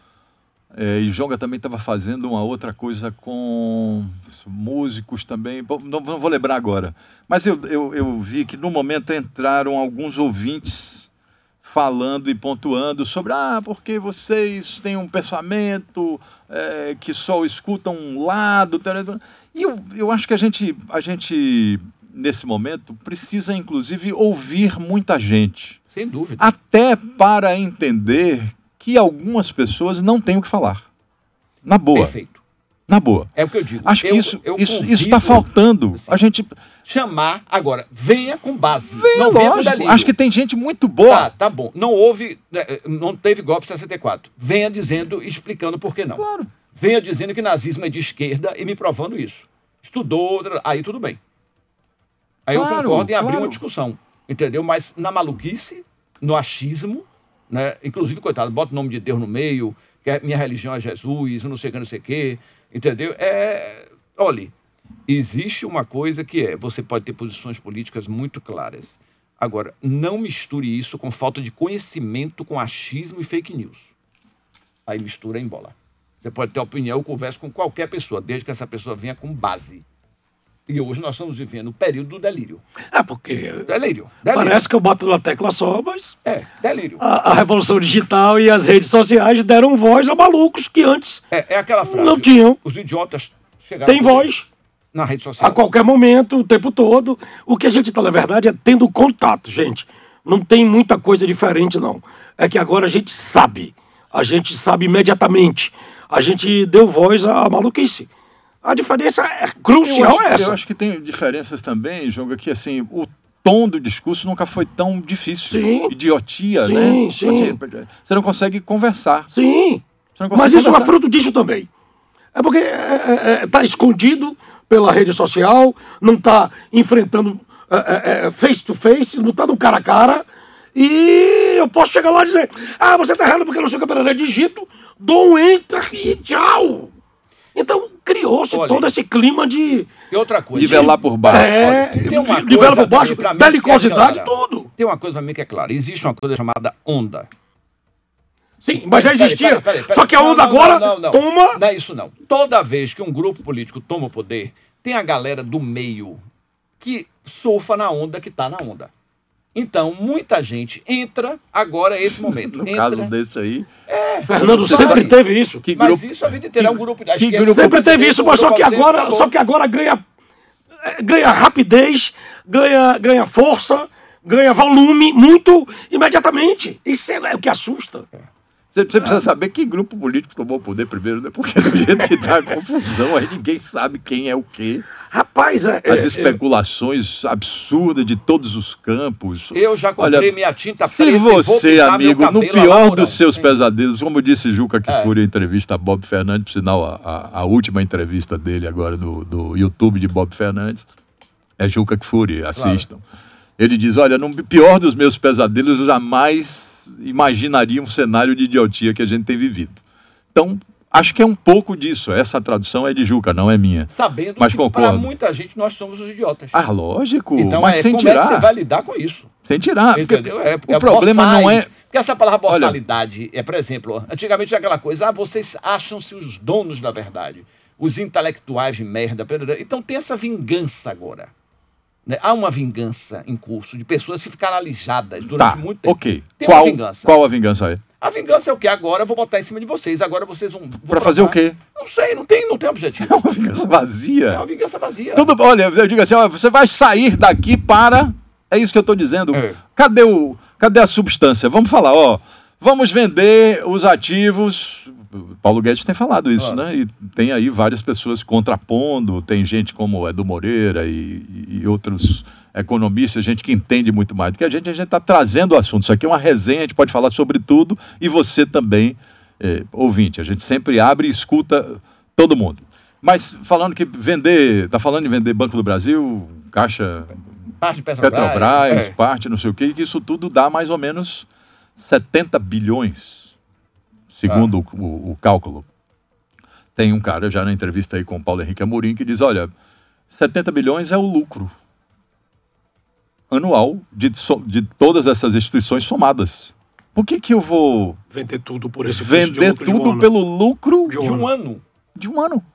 É, e Jonga também estava fazendo uma outra coisa com músicos também, não, não vou lembrar agora. Mas eu, eu, eu vi que no momento entraram alguns ouvintes falando e pontuando sobre, ah, porque vocês têm um pensamento é, que só escutam um lado. E eu, eu acho que a gente, a gente, nesse momento, precisa, inclusive, ouvir muita gente. Sem dúvida. Até para entender que algumas pessoas não têm o que falar. Na boa. Perfeito. Na boa. É o que eu digo. Acho que eu, isso eu isso está faltando. Assim, a gente chamar agora, venha com base. Venha, não venha com lógico. Acho que tem gente muito boa. Tá, tá bom. Não houve, não teve golpe sessenta e quatro. Venha dizendo, explicando por que não. Claro. Venha dizendo que nazismo é de esquerda e me provando isso. Estudou, aí tudo bem. Aí claro, eu concordo em abrir claro. uma discussão, entendeu? Mas na maluquice, no achismo, né? Inclusive, coitado, bota o nome de Deus no meio, que a minha religião é Jesus, não sei o que, não sei o que, entendeu? É, olha, existe uma coisa que é, você pode ter posições políticas muito claras. Agora, não misture isso com falta de conhecimento, com achismo e fake news. Aí mistura em bola. Você pode ter opinião, eu converso com qualquer pessoa, desde que essa pessoa venha com base. E hoje nós estamos vivendo o período do delírio. É, porque... Delírio. delírio. Parece que eu bato numa tecla só, mas... É, delírio. A, a revolução digital e as redes sociais deram voz a malucos que antes... É, é aquela frase. Não tinham. Os idiotas chegaram... Tem voz. Na rede social. A qualquer momento, o tempo todo. O que a gente está, na verdade, é tendo contato, gente. Não tem muita coisa diferente, não. É que agora a gente sabe. A gente sabe imediatamente. A gente deu voz à maluquice. A diferença é crucial, eu acho, é essa. Eu acho que tem diferenças também, Jonga, que assim, o tom do discurso nunca foi tão difícil. Sim. Idiotia, sim, né? Sim. Assim, você não consegue conversar. Sim. Não consegue Mas isso conversar. é fruto disso também. É porque está é, é, escondido pela rede social, não está enfrentando é, é, face to face, não está no cara a cara. E eu posso chegar lá e dizer, ah, você está errado porque não sei o que, pera, digito, dou um enter e tchau. Então, criou-se todo esse clima de... E outra coisa... Nivelar por baixo. É, tem uma nivelar coisa por baixo, também, belicosidade, é tudo. Tem uma coisa pra mim que é clara. Existe uma coisa chamada onda. Sim, mas já existia. Peraí, peraí, peraí. Só que a onda não, não, agora não, não, não. toma... Não é isso, não. Toda vez que um grupo político toma o poder, tem a galera do meio que surfa na onda que tá na onda. Então, muita gente entra, agora é esse momento. No entra, caso desse aí... É, Fernando sempre aí. teve isso. Que mas grupo, isso a vida inteira é um grupo... Acho que que grupo- Sempre teve isso, mas só que grupo agora, acabou. só que agora ganha, eh, ganha rapidez, ganha, ganha força, ganha volume muito imediatamente. Isso é, é o que assusta. Você, você precisa saber que grupo político tomou o poder primeiro, né? Porque do jeito que tá a confusão, aí ninguém sabe quem é o quê. Rapaz, é, As é, especulações absurdas de todos os campos. Eu já comprei Olha, minha tinta se preta e vou você, pintar meu amigo, no cabelo pior amarelo. dos seus pesadelos, como disse Juca É. Kfouri em entrevista a Bob Fernandes, por sinal, a, a, a última entrevista dele agora no, no YouTube de Bob Fernandes, é Juca Kfouri, assistam. Ele diz, olha, no pior dos meus pesadelos, eu jamais imaginaria um cenário de idiotia que a gente tem vivido. Então, acho que é um pouco disso. Essa tradução é de Juca, não é minha. Sabendo Mas que para concordo. muita gente nós somos os idiotas. Ah, lógico, Então, mas é, sem como tirar. é que você vai lidar com isso? Sem tirar. Entendeu? É, o é problema não é... boçais. Porque essa palavra Olha- boçalidade é, por exemplo, antigamente tinha aquela coisa, ah, vocês acham-se os donos da verdade, os intelectuais de merda. Então tem essa vingança agora. Né? Há uma vingança em curso de pessoas que ficaram alijadas durante Tá, muito tempo. ok. Tem Qual, uma vingança. qual a vingança é? A vingança é o quê? Agora eu vou botar em cima de vocês. Agora vocês vão... vão Pra fazer o provar. quê? Não sei, não tem, não tem objetivo. É uma vingança vazia. É uma vingança vazia. Tudo, olha, eu digo assim, ó, você vai sair daqui para... É isso que eu estou dizendo. É. Cadê, o, cadê a substância? Vamos falar, ó. Vamos vender os ativos... Paulo Guedes tem falado isso, Claro. né? E tem aí várias pessoas contrapondo. Tem gente como Edu Moreira e, e outros economistas, gente que entende muito mais do que a gente. A gente está trazendo o assunto. Isso aqui é uma resenha, a gente pode falar sobre tudo. E você também, é, ouvinte. A gente sempre abre e escuta todo mundo. Mas falando que vender... Está falando em vender Banco do Brasil, Caixa... Parte de Petrobras. Petrobras, é. parte não sei o quê, que isso tudo dá mais ou menos setenta bilhões, segundo Ah. o, o- o cálculo. Tem um cara já na entrevista aí com o Paulo Henrique Amorim que diz, olha, setenta bilhões é o lucro anual de, so- de todas essas instituições somadas. Por que que eu vou Vender tudo por esse vender custo de lucro de um tudo ano. pelo lucro De um De um ano. ano. de um ano?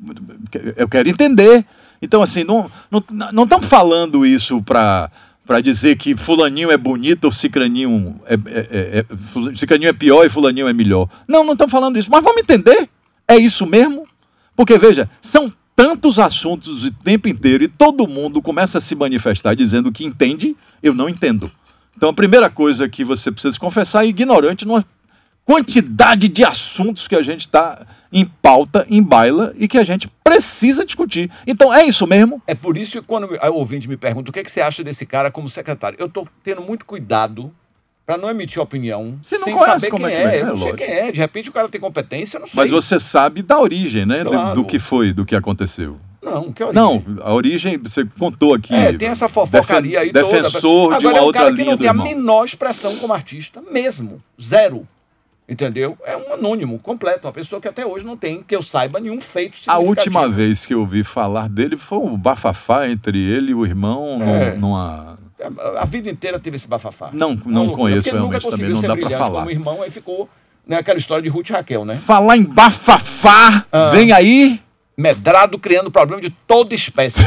Eu quero entender. Então, assim, não estamos não, não falando isso para para dizer que fulaninho é bonito ou cicraninho é, é, é, é, fula- cicraninho é pior e fulaninho é melhor. Não, não estamos falando isso. Mas vamos entender. É isso mesmo? Porque, veja, são tantos assuntos o tempo inteiro e todo mundo começa a se manifestar dizendo que entende, eu não entendo. Então, a primeira coisa que você precisa se confessar é ignorante numa quantidade de assuntos que a gente está em pauta, em baila e que a gente precisa discutir. Então, é isso mesmo? É por isso que quando o ouvinte me pergunta o que, é que você acha desse cara como secretário, eu estou tendo muito cuidado para não emitir opinião Você não sem conhece saber como quem é que é, é. Eu não é sei lógico. quem é. De repente o cara tem competência, eu não sei. Mas você sabe da origem, né? do- Claro. Do que foi, do que aconteceu. Não, que origem? Não, a origem, você contou aqui. É, tem essa fofocaria aí toda. Defensor de Agora uma é um outra cara que linha não do tem a irmão. menor expressão como artista, mesmo. Zero. Entendeu? É um anônimo completo. Uma pessoa que até hoje não tem, que eu saiba, nenhum feito A significativo. última vez que eu ouvi falar dele foi um bafafá entre ele e o irmão num- É. numa... A vida inteira teve esse bafafá. Não, Uma não loucura, conheço porque ele nunca realmente também, conseguiu não ser dá pra brilhante falar. Como irmão, aí ficou, né, aquela história de Ruth e Raquel, né? Falar em bafafá, Ah. vem aí... Medrado criando problema de toda espécie.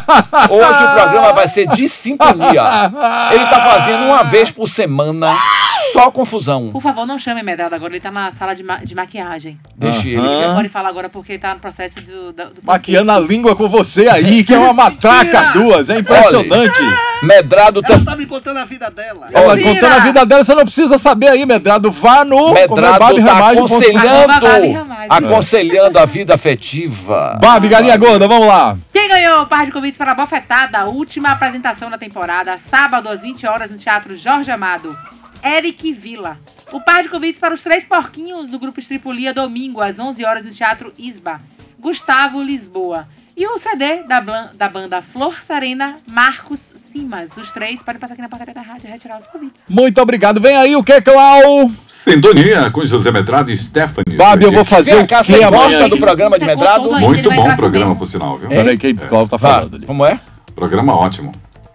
Hoje o programa vai ser de sintonia. Ele tá fazendo uma vez por semana só confusão. Por favor, não chame Medrado agora, ele tá na sala de, ma- de maquiagem. Deixa ele. Aham. Ele não pode falar agora porque ele tá no processo do... do, do Maquiando a língua com você aí, que é uma matraca duas, é impressionante. Medrado Ela tam... tá me contando a vida dela. Ela Mentira! contando a vida dela, você não precisa saber aí, Medrado. Vá no Medrado Babi tá Ramalho. aconselhando, Arroba Babi Ramalho. aconselhando a vida afetiva. Babi, galinha gorda, vamos lá. Quem ganhou o par de convites para a Bofetada, última apresentação da temporada, sábado às vinte horas no Teatro Jorge Amado? Eric Vila. O par de convites para os três porquinhos do Grupo Estripulia, domingo às onze horas no Teatro Isba, Gustavo Lisboa. E o C D da, blan- da banda Flor Serena, Marcos Simas. Os três podem passar aqui na portaria da rádio e retirar os convites. Muito obrigado. Vem aí o que, Clau? Sintonia com José Medrado e Stephanie. Babi, eu vou fazer Vem o cá, que você amanhã? gosta do programa de Você Medrado? contou ainda, Muito ele vai bom entrar programa, sabendo. por sinal, viu? Peraí, que Clau tá Vá, falando ali. como é? Programa ótimo.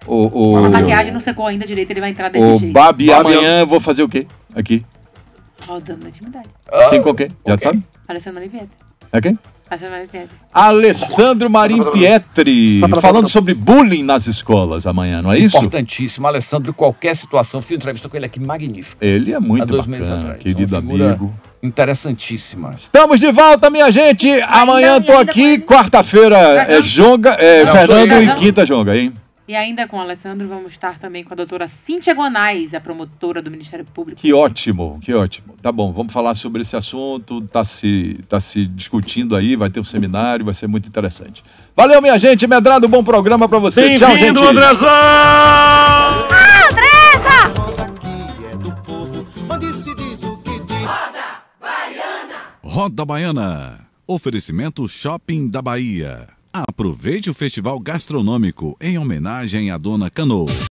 O, A o, maquiagem não secou ainda direito, ele vai entrar desse o jeito. Babi, Babi, amanhã eu vou fazer o quê? Aqui. Rodando na intimidade. Quem com quem? Já sabe? Alessandro Olivetti. É quem? Alessandro Marim Pietri, falando sobre bullying nas escolas amanhã, não é isso? Importantíssimo. Alessandro, qualquer situação, fiz uma entrevista com ele aqui, magnífico. Ele é muito Há dois bacana, meses atrás. querido Uma figura amigo. Interessantíssima. Estamos de volta, minha gente. Amanhã tô aqui, quarta-feira é Jonga, é Não, Fernando sou eu. e quinta Jonga, hein? E ainda com o Alessandro, vamos estar também com a doutora Cíntia Gonais, a promotora do Ministério Público. Que ótimo, que ótimo. Tá bom, vamos falar sobre esse assunto, tá se, tá se discutindo aí, vai ter um seminário, vai ser muito interessante. Valeu, minha gente, Medrado, bom programa pra você. Tchau, gente. Bem-vindo, Andrezão! Ah, Andressa! Onde se diz o que diz. Roda Baiana. Oferecimento Shopping da Bahia. Aproveite o festival gastronômico em homenagem à Dona Canoa.